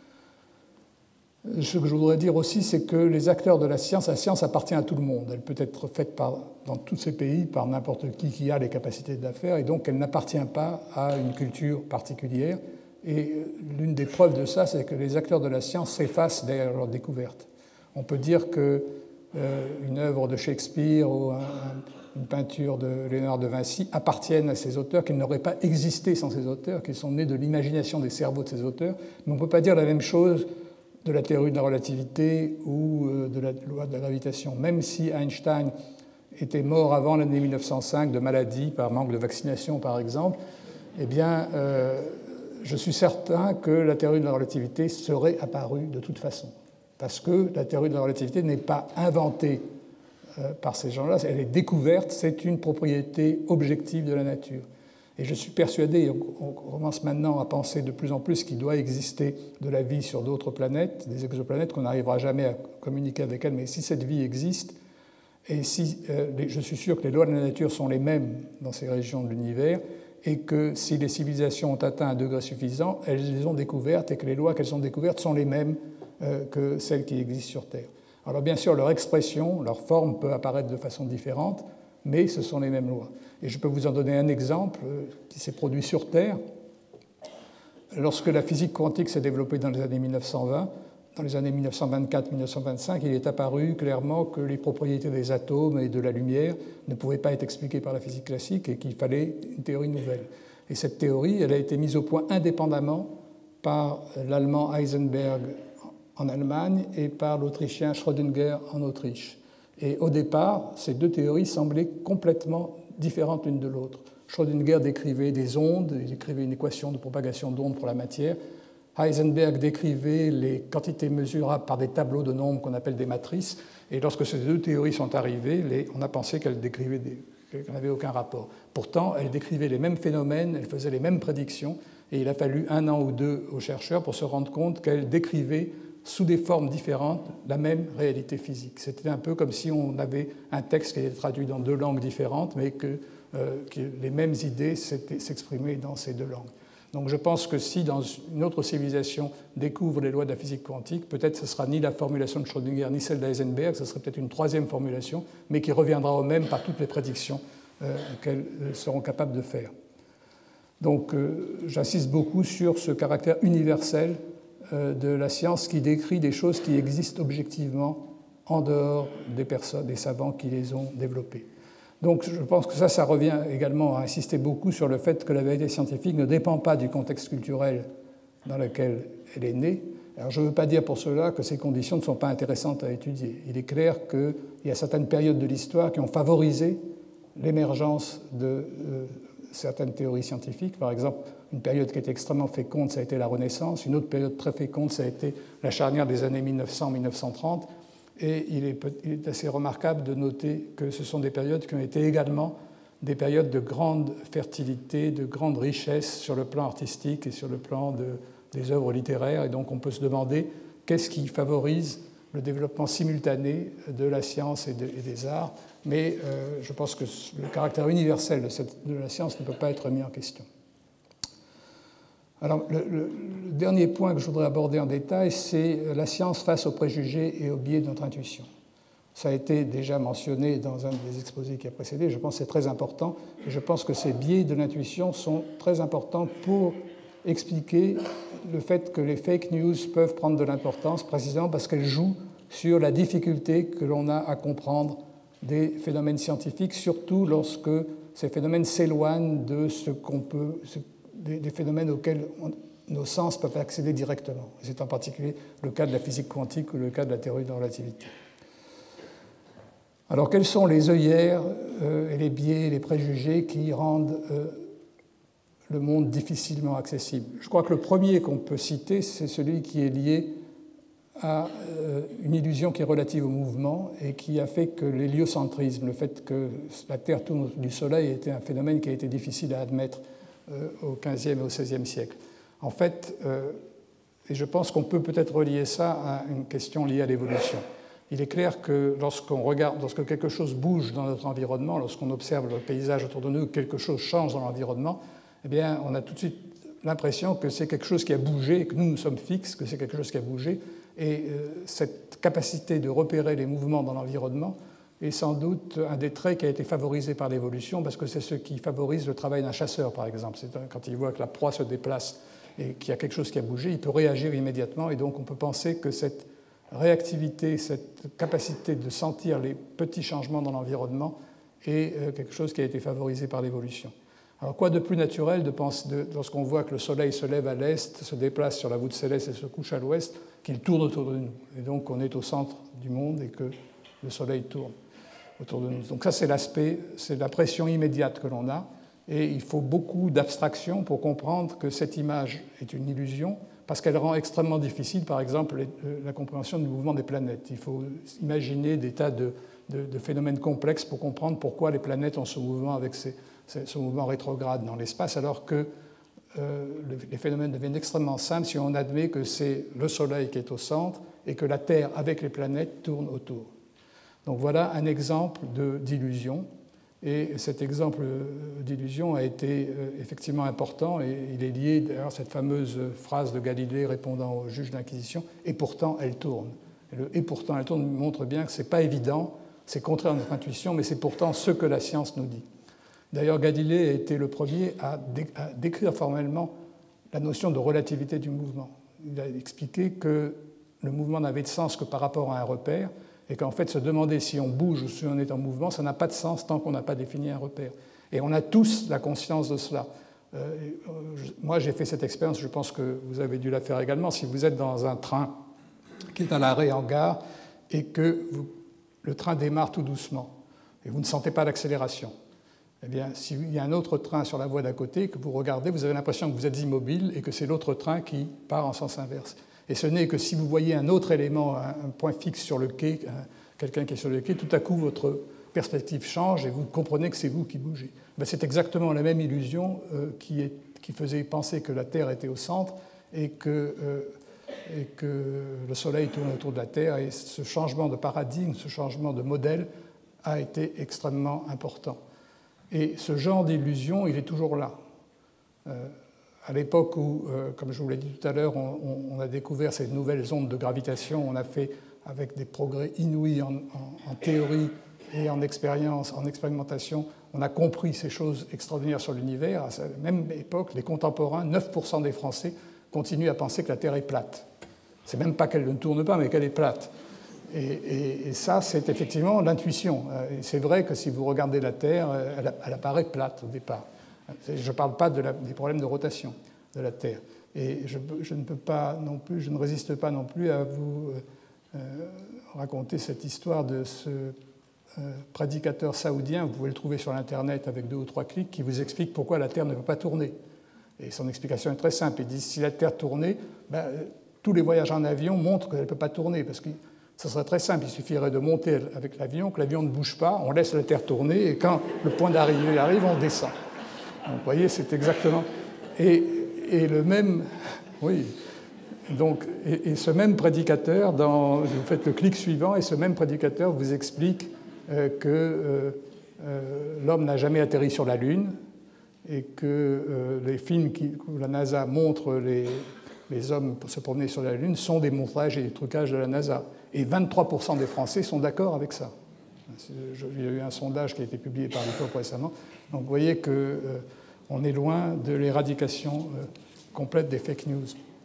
Ce que je voudrais dire aussi, c'est que les acteurs de la science, la science appartient à tout le monde. Elle peut être faite par, dans tous ces pays par n'importe qui qui a les capacités de la faire, et donc elle n'appartient pas à une culture particulière. Et l'une des preuves de ça, c'est que les acteurs de la science s'effacent derrière leurs découvertes. On peut dire que euh, une œuvre de Shakespeare ou un, une peinture de Léonard de Vinci appartiennent à ces auteurs, qu'ils n'auraient pas existé sans ces auteurs, qu'ils sont nés de l'imagination des cerveaux de ces auteurs. Mais on ne peut pas dire la même chose de la théorie de la relativité ou de la loi de la gravitation. Même si Einstein était mort avant l'année mille neuf cent cinq de maladie, par manque de vaccination par exemple, eh bien, euh, je suis certain que la théorie de la relativité serait apparue de toute façon. Parce que la théorie de la relativité n'est pas inventée euh, par ces gens-là, elle est découverte, c'est une propriété objective de la nature. Et je suis persuadé, on commence maintenant à penser de plus en plus qu'il doit exister de la vie sur d'autres planètes, des exoplanètes, qu'on n'arrivera jamais à communiquer avec elles, mais si cette vie existe, et si, euh, je suis sûr que les lois de la nature sont les mêmes dans ces régions de l'univers, et que si les civilisations ont atteint un degré suffisant, elles les ont découvertes, et que les lois qu'elles ont découvertes sont les mêmes euh, que celles qui existent sur Terre. Alors bien sûr, leur expression, leur forme peut apparaître de façon différente, mais ce sont les mêmes lois. Et je peux vous en donner un exemple qui s'est produit sur Terre. Lorsque la physique quantique s'est développée dans les années mille neuf cent vingt, dans les années mille neuf cent vingt-quatre mille neuf cent vingt-cinq, il est apparu clairement que les propriétés des atomes et de la lumière ne pouvaient pas être expliquées par la physique classique et qu'il fallait une théorie nouvelle. Et cette théorie, elle a été mise au point indépendamment par l'Allemand Heisenberg en Allemagne et par l'Autrichien Schrödinger en Autriche. Et au départ, ces deux théories semblaient complètement différentes l'une de l'autre. Schrödinger décrivait des ondes, il décrivait une équation de propagation d'ondes pour la matière. Heisenberg décrivait les quantités mesurables par des tableaux de nombres qu'on appelle des matrices. Et lorsque ces deux théories sont arrivées, les, on a pensé qu'elles décrivaient des, qu'elles n'avaient aucun rapport. Pourtant, elles décrivaient les mêmes phénomènes, elles faisaient les mêmes prédictions. Et il a fallu un an ou deux aux chercheurs pour se rendre compte qu'elles décrivaient sous des formes différentes la même réalité physique. C'était un peu comme si on avait un texte qui était traduit dans deux langues différentes, mais que, euh, que les mêmes idées s'exprimaient dans ces deux langues. Donc je pense que si dans une autre civilisation découvre les lois de la physique quantique, peut-être ce ne sera ni la formulation de Schrödinger ni celle d'Heisenberg, ce serait peut-être une troisième formulation, mais qui reviendra au même par toutes les prédictions euh, qu'elles seront capables de faire. Donc euh, j'insiste beaucoup sur ce caractère universel de la science qui décrit des choses qui existent objectivement en dehors des personnes, des savants qui les ont développées. Donc je pense que ça, ça revient également à insister beaucoup sur le fait que la vérité scientifique ne dépend pas du contexte culturel dans lequel elle est née. Alors je ne veux pas dire pour cela que ces conditions ne sont pas intéressantes à étudier. Il est clair qu'il y a certaines périodes de l'histoire qui ont favorisé l'émergence de euh, certaines théories scientifiques. Par exemple, une période qui a été extrêmement féconde, ça a été la Renaissance. Une autre période très féconde, ça a été la charnière des années mille neuf cents à mille neuf cent trente. Et il est, il est assez remarquable de noter que ce sont des périodes qui ont été également des périodes de grande fertilité, de grande richesse sur le plan artistique et sur le plan de, des œuvres littéraires. Et donc on peut se demander qu'est-ce qui favorise le développement simultané de la science et, de, et des arts. Mais euh, je pense que le caractère universel de, cette, de la science ne peut pas être mis en question. Alors, le, le, le dernier point que je voudrais aborder en détail, c'est la science face aux préjugés et aux biais de notre intuition. Ça a été déjà mentionné dans un des exposés qui a précédé. Je pense que c'est très important. Et je pense que ces biais de l'intuition sont très importants pour expliquer le fait que les fake news peuvent prendre de l'importance, précisément parce qu'elles jouent sur la difficulté que l'on a à comprendre des phénomènes scientifiques, surtout lorsque ces phénomènes s'éloignent de ce qu'on peut... Ce des phénomènes auxquels nos sens peuvent accéder directement. C'est en particulier le cas de la physique quantique ou le cas de la théorie de la relativité. Alors, quelles sont les œillères euh, et les biais, les préjugés qui rendent euh, le monde difficilement accessible? Je crois que le premier qu'on peut citer, c'est celui qui est lié à euh, une illusion qui est relative au mouvement et qui a fait que l'héliocentrisme, le fait que la Terre tourne autour du Soleil, était un phénomène qui a été difficile à admettre euh, au quinzième et au seizième siècle. En fait, euh, et je pense qu'on peut peut-être relier ça à une question liée à l'évolution. Il est clair que lorsqu'on regarde, lorsque quelque chose bouge dans notre environnement, lorsqu'on observe le paysage autour de nous, quelque chose change dans l'environnement, eh bien, on a tout de suite l'impression que c'est quelque chose qui a bougé, que nous, nous sommes fixes, que c'est quelque chose qui a bougé. Et euh, cette capacité de repérer les mouvements dans l'environnement est sans doute un des traits qui a été favorisé par l'évolution, parce que c'est ce qui favorise le travail d'un chasseur, par exemple. C'est quand il voit que la proie se déplace et qu'il y a quelque chose qui a bougé, il peut réagir immédiatement. Et donc, on peut penser que cette réactivité, cette capacité de sentir les petits changements dans l'environnement est quelque chose qui a été favorisé par l'évolution. Alors, quoi de plus naturel de penser, de, lorsqu'on voit que le Soleil se lève à l'est, se déplace sur la voûte céleste et se couche à l'ouest, qu'il tourne autour de nous. Et donc, on est au centre du monde et que le Soleil tourne autour de nous. Donc ça, c'est l'aspect, c'est la pression immédiate que l'on a. Et il faut beaucoup d'abstraction pour comprendre que cette image est une illusion, parce qu'elle rend extrêmement difficile, par exemple, la compréhension du mouvement des planètes. Il faut imaginer des tas de, de, de phénomènes complexes pour comprendre pourquoi les planètes ont ce mouvement avec ces, ce mouvement rétrograde dans l'espace, alors que euh, les phénomènes deviennent extrêmement simples si on admet que c'est le Soleil qui est au centre et que la Terre, avec les planètes, tourne autour. Donc voilà un exemple d'illusion. Et cet exemple d'illusion a été effectivement important et il est lié d'ailleurs à cette fameuse phrase de Galilée répondant au juge d'Inquisition « et pourtant elle tourne ». Et le « et pourtant elle tourne » montre bien que ce n'est pas évident, c'est contraire à notre intuition, mais c'est pourtant ce que la science nous dit. D'ailleurs, Galilée a été le premier à, dé à décrire formellement la notion de relativité du mouvement. Il a expliqué que le mouvement n'avait de sens que par rapport à un repère, et qu'en fait, se demander si on bouge ou si on est en mouvement, ça n'a pas de sens tant qu'on n'a pas défini un repère. Et on a tous la conscience de cela. Euh, je, moi, j'ai fait cette expérience, je pense que vous avez dû la faire également. Si vous êtes dans un train qui est à l'arrêt en gare et que vous, le train démarre tout doucement et vous ne sentez pas l'accélération, eh bien, s'il y a un autre train sur la voie d'à côté, que vous regardez, vous avez l'impression que vous êtes immobile et que c'est l'autre train qui part en sens inverse. Et ce n'est que si vous voyez un autre élément, un point fixe sur le quai, quelqu'un qui est sur le quai, tout à coup votre perspective change et vous comprenez que c'est vous qui bougez. Ben, c'est exactement la même illusion euh, qui, est, qui faisait penser que la Terre était au centre et que, euh, et que le Soleil tourne autour de la Terre. Et ce changement de paradigme, ce changement de modèle a été extrêmement important. Et ce genre d'illusion, il est toujours là. Euh, À l'époque où, euh, comme je vous l'ai dit tout à l'heure, on, on a découvert ces nouvelles ondes de gravitation, on a fait, avec des progrès inouïs en, en, en théorie et en expérience, en expérimentation, on a compris ces choses extraordinaires sur l'univers. À la même époque, les contemporains, neuf pour cent des Français, continuent à penser que la Terre est plate. C'est même pas qu'elle ne tourne pas, mais qu'elle est plate. Et, et, et ça, c'est effectivement l'intuition. Et c'est vrai que si vous regardez la Terre, elle, elle apparaît plate au départ. Je ne parle pas de la, des problèmes de rotation de la Terre. Et je, je ne peux pas non plus, je ne résiste pas non plus à vous euh, raconter cette histoire de ce euh, prédicateur saoudien, vous pouvez le trouver sur l'Internet avec deux ou trois clics, qui vous explique pourquoi la Terre ne peut pas tourner. Et son explication est très simple. Il dit si la Terre tournait, ben, tous les voyages en avion montrent qu'elle ne peut pas tourner, parce que ça serait très simple. Il suffirait de monter avec l'avion, que l'avion ne bouge pas, on laisse la Terre tourner, et quand le point d'arrivée arrive, on descend. Donc, vous voyez, c'est exactement... Et, et le même... Oui. Donc, et, et ce même prédicateur, dans... vous faites le clic suivant, et ce même prédicateur vous explique euh, que euh, euh, l'homme n'a jamais atterri sur la Lune, et que euh, les films qui, où la NASA montre les, les hommes se promener sur la Lune sont des montages et des trucages de la NASA. Et vingt-trois pour cent des Français sont d'accord avec ça. Il y a eu un sondage qui a été publié par l'I F O P récemment. Donc vous voyez qu'on euh, est loin de l'éradication euh, complète des fake news.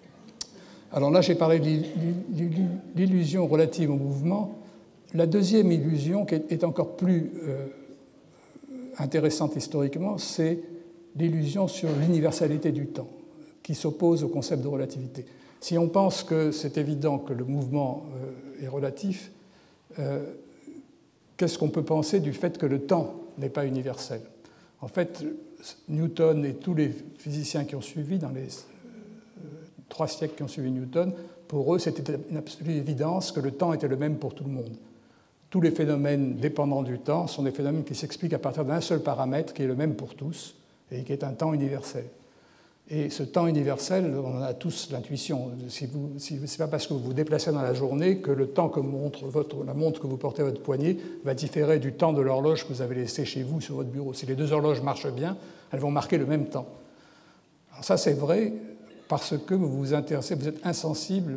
Alors là, j'ai parlé de l'illusion relative au mouvement. La deuxième illusion, qui est encore plus euh, intéressante historiquement, c'est l'illusion sur l'universalité du temps. qui s'oppose au concept de relativité. Si on pense que c'est évident que le mouvement euh, est relatif, euh, qu'est-ce qu'on peut penser du fait que le temps n'est pas universel? En fait, Newton et tous les physiciens qui ont suivi, dans les euh, trois siècles qui ont suivi Newton, pour eux, c'était une absolue évidence que le temps était le même pour tout le monde. Tous les phénomènes dépendants du temps sont des phénomènes qui s'expliquent à partir d'un seul paramètre qui est le même pour tous et qui est un temps universel. Et ce temps universel, on en a tous l'intuition. Si vous, si, ce n'est pas parce que vous vous déplacez dans la journée que le temps que montre votre, la montre que vous portez à votre poignet va différer du temps de l'horloge que vous avez laissé chez vous sur votre bureau. Si les deux horloges marchent bien, elles vont marquer le même temps. Alors ça, c'est vrai parce que vous vous intéressez, vous êtes insensible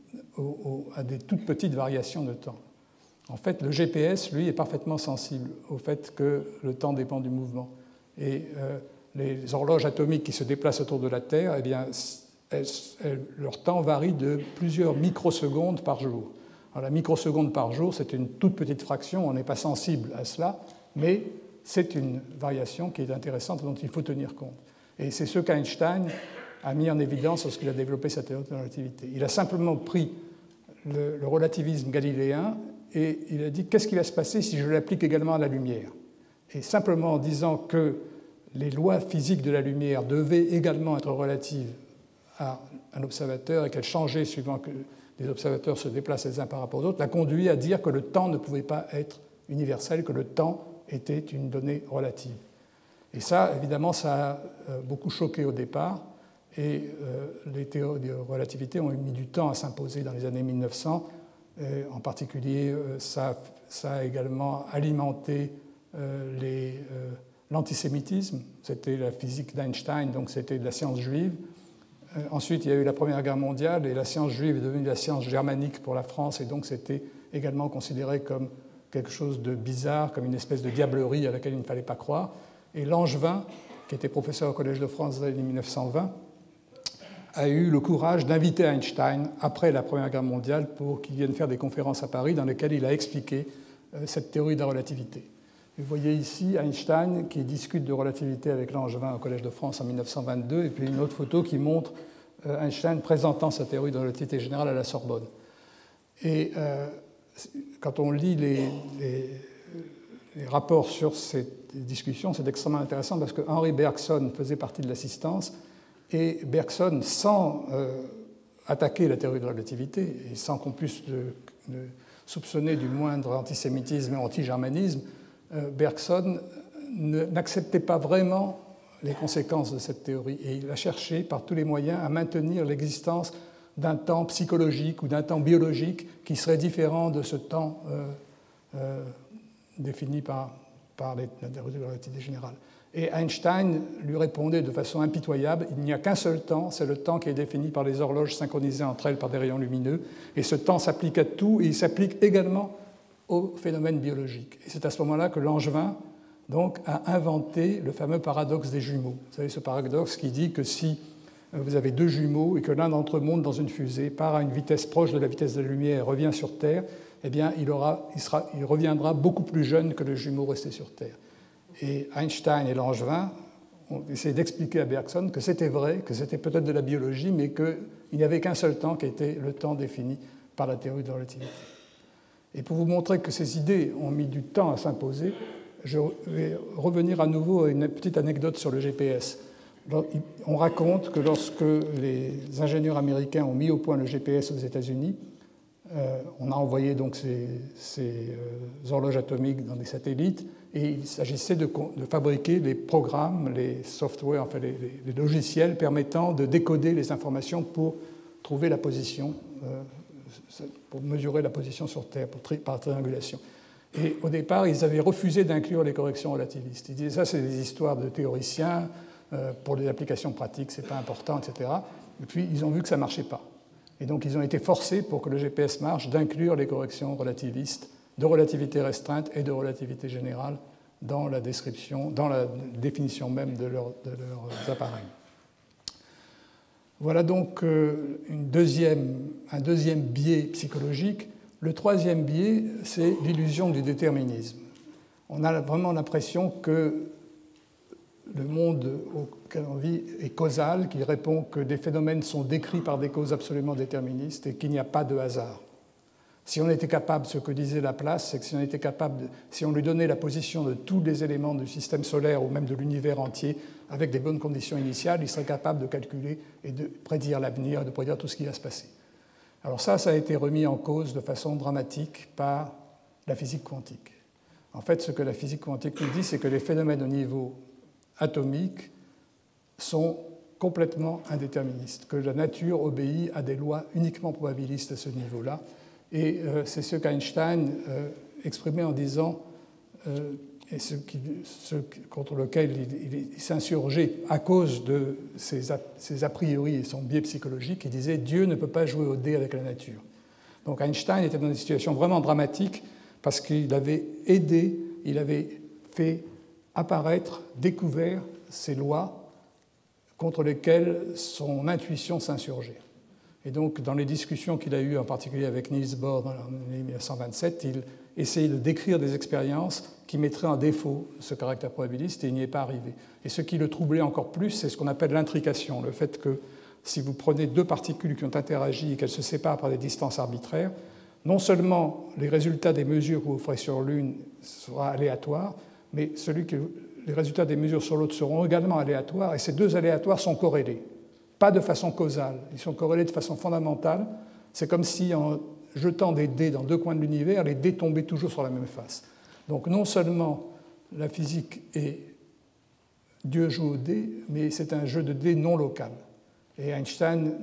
à des toutes petites variations de temps. En fait, le G P S, lui, est parfaitement sensible au fait que le temps dépend du mouvement. Et euh, les horloges atomiques qui se déplacent autour de la Terre, eh bien, elles, elles, leur temps varie de plusieurs microsecondes par jour. Alors, la microseconde par jour, c'est une toute petite fraction, on n'est pas sensible à cela, mais c'est une variation qui est intéressante dont il faut tenir compte. Et c'est ce qu'Einstein a mis en évidence lorsqu'il a développé sa théorie de la relativité. Il a simplement pris le, le relativisme galiléen et il a dit qu'est-ce qui va se passer si je l'applique également à la lumière? Et simplement en disant que les lois physiques de la lumière devaient également être relatives à un observateur et qu'elles changeaient suivant que les observateurs se déplacent les uns par rapport aux autres, l'a conduit à dire que le temps ne pouvait pas être universel, que le temps était une donnée relative. Et ça, évidemment, ça a beaucoup choqué au départ, et euh, les théories de relativité ont mis du temps à s'imposer dans les années mille neuf cents. Et en particulier, euh, ça, ça a également alimenté euh, les... Euh, l'antisémitisme, c'était la physique d'Einstein, donc c'était de la science juive. Euh, ensuite, il y a eu la Première Guerre mondiale et la science juive est devenue la science germanique pour la France et donc c'était également considéré comme quelque chose de bizarre, comme une espèce de diablerie à laquelle il ne fallait pas croire. Et Langevin, qui était professeur au Collège de France dans les années mille neuf cent vingt, a eu le courage d'inviter Einstein, après la Première Guerre mondiale, pour qu'il vienne faire des conférences à Paris dans lesquelles il a expliqué euh, cette théorie de la relativité. Vous voyez ici Einstein qui discute de relativité avec Langevin au Collège de France en mille neuf cent vingt-deux, et puis une autre photo qui montre Einstein présentant sa théorie de relativité générale à la Sorbonne. Et euh, quand on lit les, les, les rapports sur ces discussions, c'est extrêmement intéressant parce que Henri Bergson faisait partie de l'assistance, et Bergson, sans euh, attaquer la théorie de relativité, et sans qu'on puisse de, de soupçonner du moindre antisémitisme et anti-germanisme, Bergson n'acceptait pas vraiment les conséquences de cette théorie et il a cherché par tous les moyens à maintenir l'existence d'un temps psychologique ou d'un temps biologique qui serait différent de ce temps euh, euh, défini par, par les, la théorie de la relativité générale. Et Einstein lui répondait de façon impitoyable, il n'y a qu'un seul temps, c'est le temps qui est défini par les horloges synchronisées entre elles par des rayons lumineux, et ce temps s'applique à tout et il s'applique également au phénomène biologique. Et c'est à ce moment-là que Langevin donc, a inventé le fameux paradoxe des jumeaux. Vous savez, ce paradoxe qui dit que si vous avez deux jumeaux et que l'un d'entre eux monte dans une fusée, part à une vitesse proche de la vitesse de la lumière et revient sur Terre, eh bien, il, aura, il, sera, il reviendra beaucoup plus jeune que le jumeau resté sur Terre. Et Einstein et Langevin ont essayé d'expliquer à Bergson que c'était vrai, que c'était peut-être de la biologie, mais qu'il n'y avait qu'un seul temps qui était le temps défini par la théorie de la relativité. Et pour vous montrer que ces idées ont mis du temps à s'imposer, je vais revenir à nouveau à une petite anecdote sur le G P S. On raconte que lorsque les ingénieurs américains ont mis au point le G P S aux États-Unis, euh, on a envoyé donc ces, ces euh, horloges atomiques dans des satellites et il s'agissait de, de fabriquer les programmes, les softwares, enfin les, les, les logiciels permettant de décoder les informations pour trouver la position euh, pour mesurer la position sur Terre tri par triangulation. Et au départ, ils avaient refusé d'inclure les corrections relativistes. Ils disaient ça, c'est des histoires de théoriciens, euh, pour les applications pratiques, c'est pas important, et cetera. Et puis, ils ont vu que ça ne marchait pas. Et donc, ils ont été forcés, pour que le G P S marche, d'inclure les corrections relativistes, de relativité restreinte et de relativité générale dans la description, dans la définition même de, leur, de leurs appareils. Voilà donc une deuxième, un deuxième biais psychologique. Le troisième biais, c'est l'illusion du déterminisme. On a vraiment l'impression que le monde auquel on vit est causal, qu'il répond que des phénomènes sont décrits par des causes absolument déterministes et qu'il n'y a pas de hasard. Si on était capable, ce que disait Laplace, c'est que si on était capable, de, si on lui donnait la position de tous les éléments du système solaire ou même de l'univers entier avec des bonnes conditions initiales, il serait capable de calculer et de prédire l'avenir, de prédire tout ce qui va se passer. Alors ça, ça a été remis en cause de façon dramatique par la physique quantique. En fait, ce que la physique quantique nous dit, c'est que les phénomènes au niveau atomique sont complètement indéterministes, que la nature obéit à des lois uniquement probabilistes à ce niveau-là. Et euh, c'est ce qu'Einstein euh, exprimait en disant, euh, et ce, qui, ce contre lequel il, il, il s'insurgeait à cause de ses a, ses a priori et son biais psychologique, il disait « Dieu ne peut pas jouer au dé avec la nature ». Donc Einstein était dans une situation vraiment dramatique parce qu'il avait aidé, il avait fait apparaître, découvert ces lois contre lesquelles son intuition s'insurgeait. Et donc, dans les discussions qu'il a eues, en particulier avec Niels Bohr en mille neuf cent vingt-sept, il essayait de décrire des expériences qui mettraient en défaut ce caractère probabiliste, et il n'y est pas arrivé. Et ce qui le troublait encore plus, c'est ce qu'on appelle l'intrication, le fait que si vous prenez deux particules qui ont interagi et qu'elles se séparent par des distances arbitraires, non seulement les résultats des mesures que vous ferez sur l'une seront aléatoires, mais celui que, les résultats des mesures sur l'autre seront également aléatoires, et ces deux aléatoires sont corrélés. Pas de façon causale, ils sont corrélés de façon fondamentale. C'est comme si en jetant des dés dans deux coins de l'univers, les dés tombaient toujours sur la même face. Donc non seulement la physique est Dieu joue au dé, mais c'est un jeu de dés non local. Et Einstein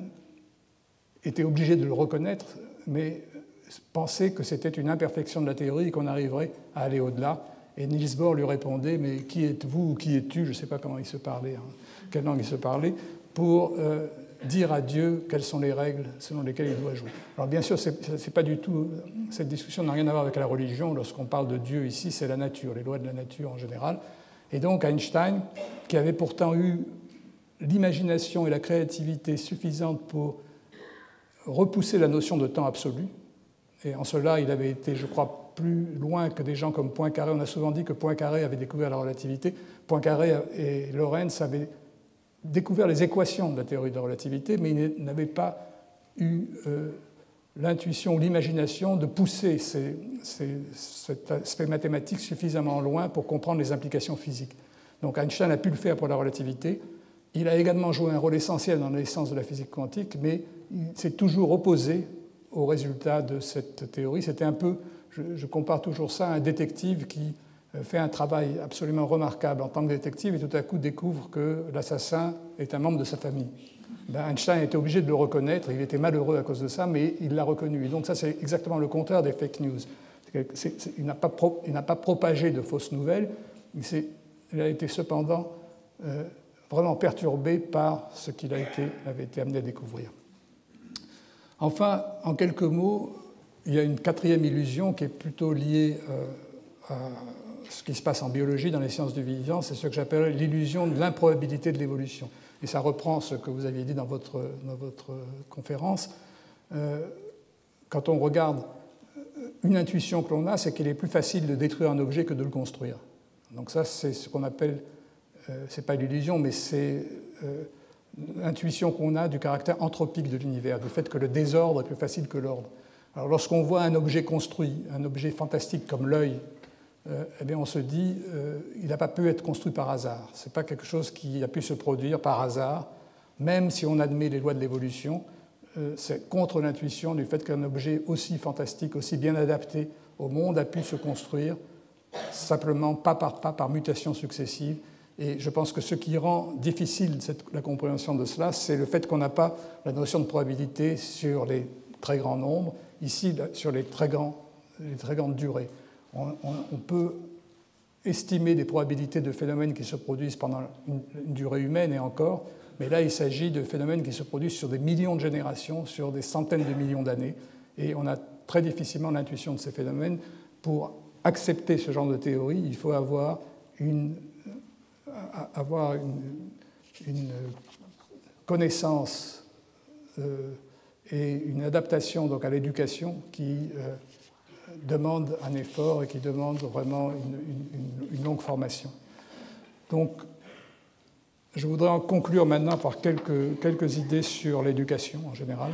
était obligé de le reconnaître, mais pensait que c'était une imperfection de la théorie et qu'on arriverait à aller au-delà. Et Niels Bohr lui répondait « Mais qui êtes-vous ou qui es-tu » Je ne sais pas comment il se parlait, hein, quelle langue il se parlait, pour euh, dire à Dieu quelles sont les règles selon lesquelles il doit jouer. Alors bien sûr, c'est, c'est pas du tout, cette discussion n'a rien à voir avec la religion. Lorsqu'on parle de Dieu ici, c'est la nature, les lois de la nature en général. Et donc Einstein, qui avait pourtant eu l'imagination et la créativité suffisantes pour repousser la notion de temps absolu, et en cela il avait été, je crois, plus loin que des gens comme Poincaré. On a souvent dit que Poincaré avait découvert la relativité. Poincaré et Lorentz avaient découvert les équations de la théorie de la relativité, mais il n'avait pas eu euh, l'intuition ou l'imagination de pousser ces, ces, cet aspect mathématique suffisamment loin pour comprendre les implications physiques. Donc Einstein a pu le faire pour la relativité. Il a également joué un rôle essentiel dans l'essence de la physique quantique, mais il s'est toujours opposé aux résultats de cette théorie. C'était un peu, je, je compare toujours ça à un détective qui fait un travail absolument remarquable en tant que détective et tout à coup découvre que l'assassin est un membre de sa famille. Ben Einstein était obligé de le reconnaître, il était malheureux à cause de ça, mais il l'a reconnu. Et donc ça, c'est exactement le contraire des fake news. C'est, c'est, il n'a pas, pro, il n'a pas propagé de fausses nouvelles, mais c'est, il a été cependant euh, vraiment perturbé par ce qu'il a été, avait été amené à découvrir. Enfin, en quelques mots, il y a une quatrième illusion qui est plutôt liée euh, à ce qui se passe en biologie, dans les sciences du vivant, c'est ce que j'appelle l'illusion de l'improbabilité de l'évolution. Et ça reprend ce que vous aviez dit dans votre, dans votre conférence. Euh, quand on regarde une intuition que l'on a, c'est qu'il est plus facile de détruire un objet que de le construire. Donc ça, c'est ce qu'on appelle, euh, c'est pas l'illusion, mais c'est euh, l'intuition qu'on a du caractère anthropique de l'univers, du fait que le désordre est plus facile que l'ordre. Alors lorsqu'on voit un objet construit, un objet fantastique comme l'œil, Euh, eh bien, on se dit euh, il n'a pas pu être construit par hasard. Ce n'est pas quelque chose qui a pu se produire par hasard, même si on admet les lois de l'évolution. Euh, c'est contre l'intuition du fait qu'un objet aussi fantastique, aussi bien adapté au monde a pu se construire simplement pas par pas, par mutations successives. Et je pense que ce qui rend difficile cette, la compréhension de cela, c'est le fait qu'on n'a pas la notion de probabilité sur les très grands nombres, ici sur les très, grands, les très grandes durées. On, on, on peut estimer des probabilités de phénomènes qui se produisent pendant une, une durée humaine et encore, mais là il s'agit de phénomènes qui se produisent sur des millions de générations, sur des centaines de millions d'années, et on a très difficilement l'intuition de ces phénomènes. Pour accepter ce genre de théorie, il faut avoir une, avoir une, une connaissance euh, et une adaptation donc, à l'éducation qui euh, demande un effort et qui demande vraiment une, une, une longue formation. Donc, Je voudrais en conclure maintenant par quelques, quelques idées sur l'éducation en général.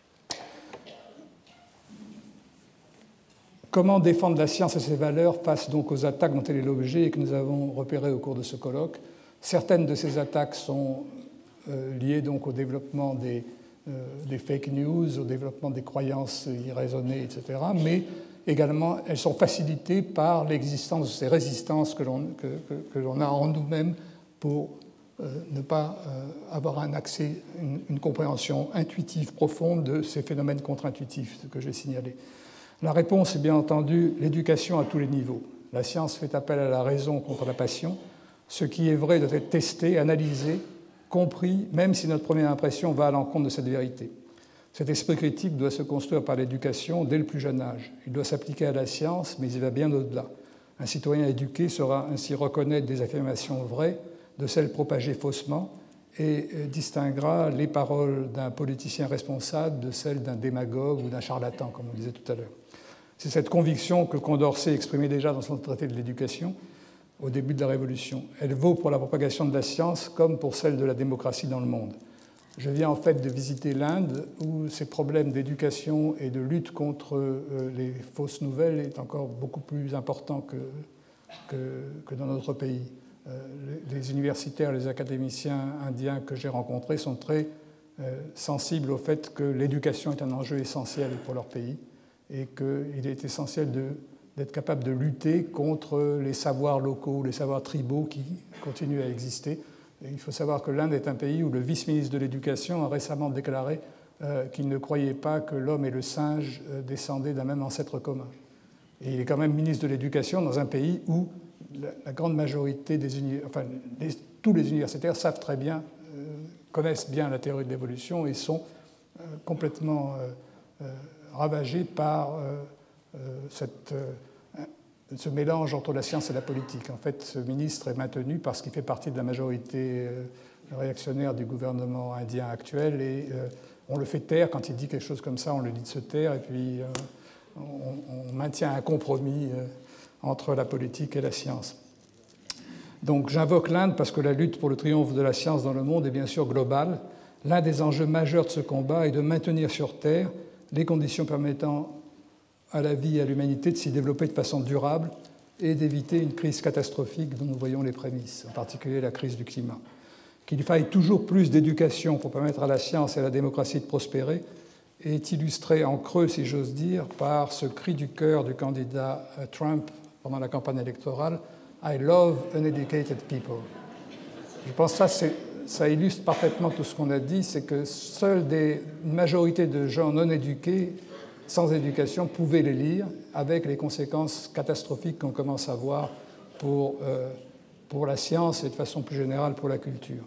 Comment défendre la science et ses valeurs face donc aux attaques dont elle est l'objet et que nous avons repérées au cours de ce colloque? Certaines de ces attaques sont euh, liées donc au développement des, euh, des fake news, au développement des croyances irraisonnées, et cetera. Mais également, elles sont facilitées par l'existence de ces résistances que l'on que, que, que l'on a en nous-mêmes pour euh, ne pas euh, avoir un accès, une, une compréhension intuitive profonde de ces phénomènes contre-intuitifs que j'ai signalés. La réponse est bien entendu l'éducation à tous les niveaux. La science fait appel à la raison contre la passion. Ce qui est vrai doit être testé, analysé, compris, même si notre première impression va à l'encontre de cette vérité. Cet esprit critique doit se construire par l'éducation dès le plus jeune âge. Il doit s'appliquer à la science, mais il va bien au-delà. Un citoyen éduqué saura ainsi reconnaître des affirmations vraies de celles propagées faussement et distinguera les paroles d'un politicien responsable de celles d'un démagogue ou d'un charlatan, comme on disait tout à l'heure. C'est cette conviction que Condorcet exprimait déjà dans son traité de l'éducation au début de la Révolution. Elle vaut pour la propagation de la science comme pour celle de la démocratie dans le monde. Je viens en fait de visiter l'Inde où ces problèmes d'éducation et de lutte contre les fausses nouvelles est encore beaucoup plus important que, que, que dans notre pays. Les universitaires, les académiciens indiens que j'ai rencontrés sont très sensibles au fait que l'éducation est un enjeu essentiel pour leur pays et qu'il est essentiel de, d'être capable de lutter contre les savoirs locaux, les savoirs tribaux qui continuent à exister. Et il faut savoir que l'Inde est un pays où le vice-ministre de l'Éducation a récemment déclaré euh, qu'il ne croyait pas que l'homme et le singe euh, descendaient d'un même ancêtre commun. Et il est quand même ministre de l'Éducation dans un pays où la, la grande majorité des uni... enfin, les, tous les universitaires savent très bien, euh, connaissent bien la théorie de l'évolution et sont euh, complètement euh, euh, ravagés par euh, euh, cette, euh, ce mélange entre la science et la politique. En fait, ce ministre est maintenu parce qu'il fait partie de la majorité euh, réactionnaire du gouvernement indien actuel et euh, on le fait taire. Quand il dit quelque chose comme ça, on le dit de se taire et puis euh, on, on maintient un compromis euh, entre la politique et la science. Donc j'invoque l'Inde parce que la lutte pour le triomphe de la science dans le monde est bien sûr globale. L'un des enjeux majeurs de ce combat est de maintenir sur Terre les conditions permettant à la vie et à l'humanité de s'y développer de façon durable et d'éviter une crise catastrophique dont nous voyons les prémices, en particulier la crise du climat. Qu'il faille toujours plus d'éducation pour permettre à la science et à la démocratie de prospérer est illustré en creux, si j'ose dire, par ce cri du cœur du candidat Trump pendant la campagne électorale « I love uneducated people ». Je pense que ça, c'est, ça illustre parfaitement tout ce qu'on a dit, c'est que seule des, une majorité de gens non éduqués sans éducation pouvaient les lire, avec les conséquences catastrophiques qu'on commence à voir pour, euh, pour la science et de façon plus générale pour la culture.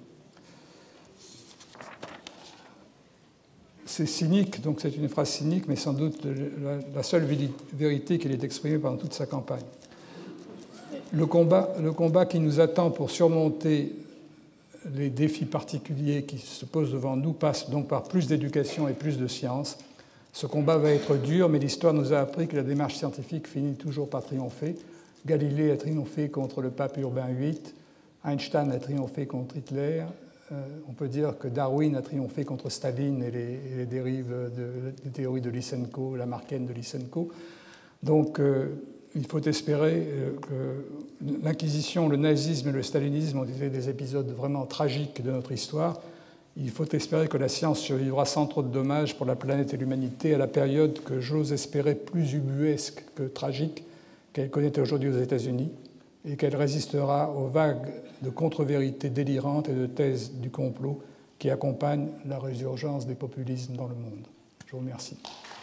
C'est cynique, donc c'est une phrase cynique, mais sans doute la, la seule vérité qu'il ait exprimée pendant toute sa campagne. Le combat, le combat qui nous attend pour surmonter les défis particuliers qui se posent devant nous passe donc par plus d'éducation et plus de science. Ce combat va être dur, mais l'histoire nous a appris que la démarche scientifique finit toujours par triompher. Galilée a triomphé contre le pape Urbain huit, Einstein a triomphé contre Hitler, euh, on peut dire que Darwin a triomphé contre Staline et les, et les dérives de, des théories de Lysenko, la Markienne de Lysenko. Donc euh, il faut espérer euh, que l'Inquisition, le nazisme et le stalinisme ont été des épisodes vraiment tragiques de notre histoire. Il faut espérer que la science survivra sans trop de dommages pour la planète et l'humanité à la période que j'ose espérer plus ubuesque que tragique qu'elle connaît aujourd'hui aux États-Unis et qu'elle résistera aux vagues de contre-vérités délirantes et de thèses du complot qui accompagnent la résurgence des populismes dans le monde. Je vous remercie.